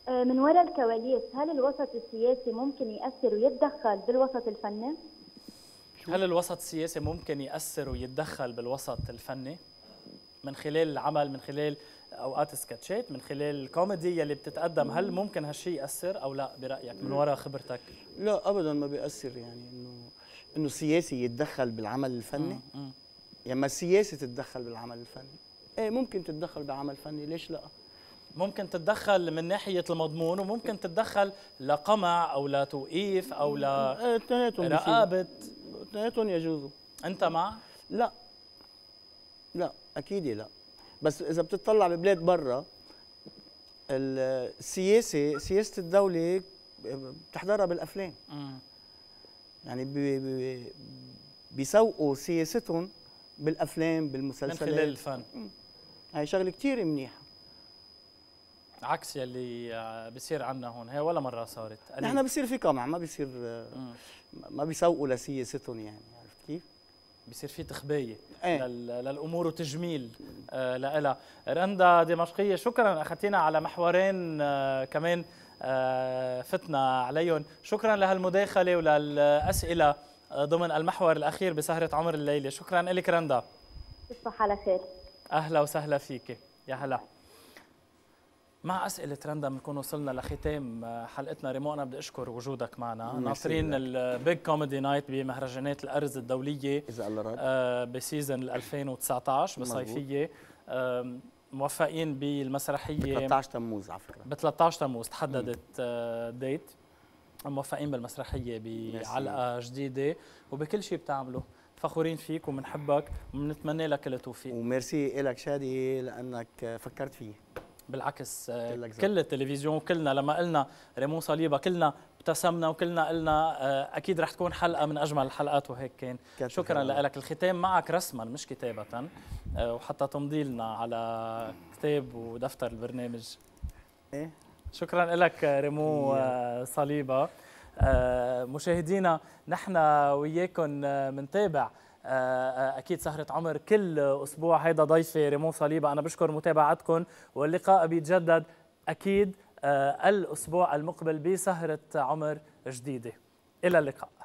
من وراء الكواليس، هل الوسط السياسي ممكن يأثر ويتدخل بالوسط الفني؟ هل الوسط السياسي ممكن يأثر ويتدخل بالوسط الفني؟ من خلال العمل، من خلال اوقات سكتشات، من خلال الكوميدي اللي بتتقدم، هل ممكن هالشيء يأثر او لا برايك من وراء خبرتك؟ لا ابدا ما بيأثر، يعني انه السياسي يتدخل بالعمل الفني. يعني ما السياسي تتدخل بالعمل الفني، ايه ممكن تتدخل بعمل فني، ليش لا؟ ممكن تتدخل من ناحيه المضمون، وممكن تتدخل لقمع او لتوقيف او لرقابه. اثنيناتهم يجوزوا. انت مع؟ لا لا اكيد لا، بس اذا بتطلع ببلاد برا سياسه الدوله بتحضرها بالافلام. يعني بيسوقوا سياستهم بالافلام بالمسلسلات من خلال الفن. هاي شغله كثير منيحه، عكس يلي بصير عنا هون. هي ولا مره صارت. نحن بصير في قمع، ما بصير ما بيسوقوا لسياستهم، يعني عرفت كيف؟ بصير في تخبايه للامور وتجميل لها. رندا دمشقيه، شكرا اخذتينا على محورين كمان فتنا عليهم. شكرا لهالمداخله وللاسئله ضمن المحور الاخير بسهره عمر الليله. شكرا لك رندا. تصبح على خير. اهلا وسهلا فيك. يا هلا. مع اسئله رندا بنكون وصلنا لختام حلقتنا. ريمو انا بدي اشكر وجودك معنا. ناطرين البيج كوميدي نايت بمهرجانات الارز الدوليه اذا الله راد بسيزن 2019 بالصيفيه. موفقين بالمسرحيه ب 13 تموز على فكره، ب 13 تموز تحددت ديت. موفقين بالمسرحيه بعلقه جديده وبكل شيء بتعمله. فخورين فيك وبنحبك وبنتمنى لك كل التوفيق. وميرسي لك شادي لانك فكرت فيه. بالعكس كل التلفزيون كلنا لما قلنا ريمون صليبه كلنا ابتسمنا وكلنا قلنا اكيد رح تكون حلقه من اجمل الحلقات، وهيك كان. شكرا لك. الختام معك رسما مش كتابه، وحتى تمضي لنا على كتاب ودفتر البرنامج. ايه شكرا لك ريمو صليبه. مشاهدينا نحن وياكم منتابع اكيد سهره عمر كل اسبوع. هيدا ضيفي ريمون صليبه. انا بشكر متابعتكم، واللقاء بيتجدد اكيد الاسبوع المقبل بسهره عمر جديده. الى اللقاء.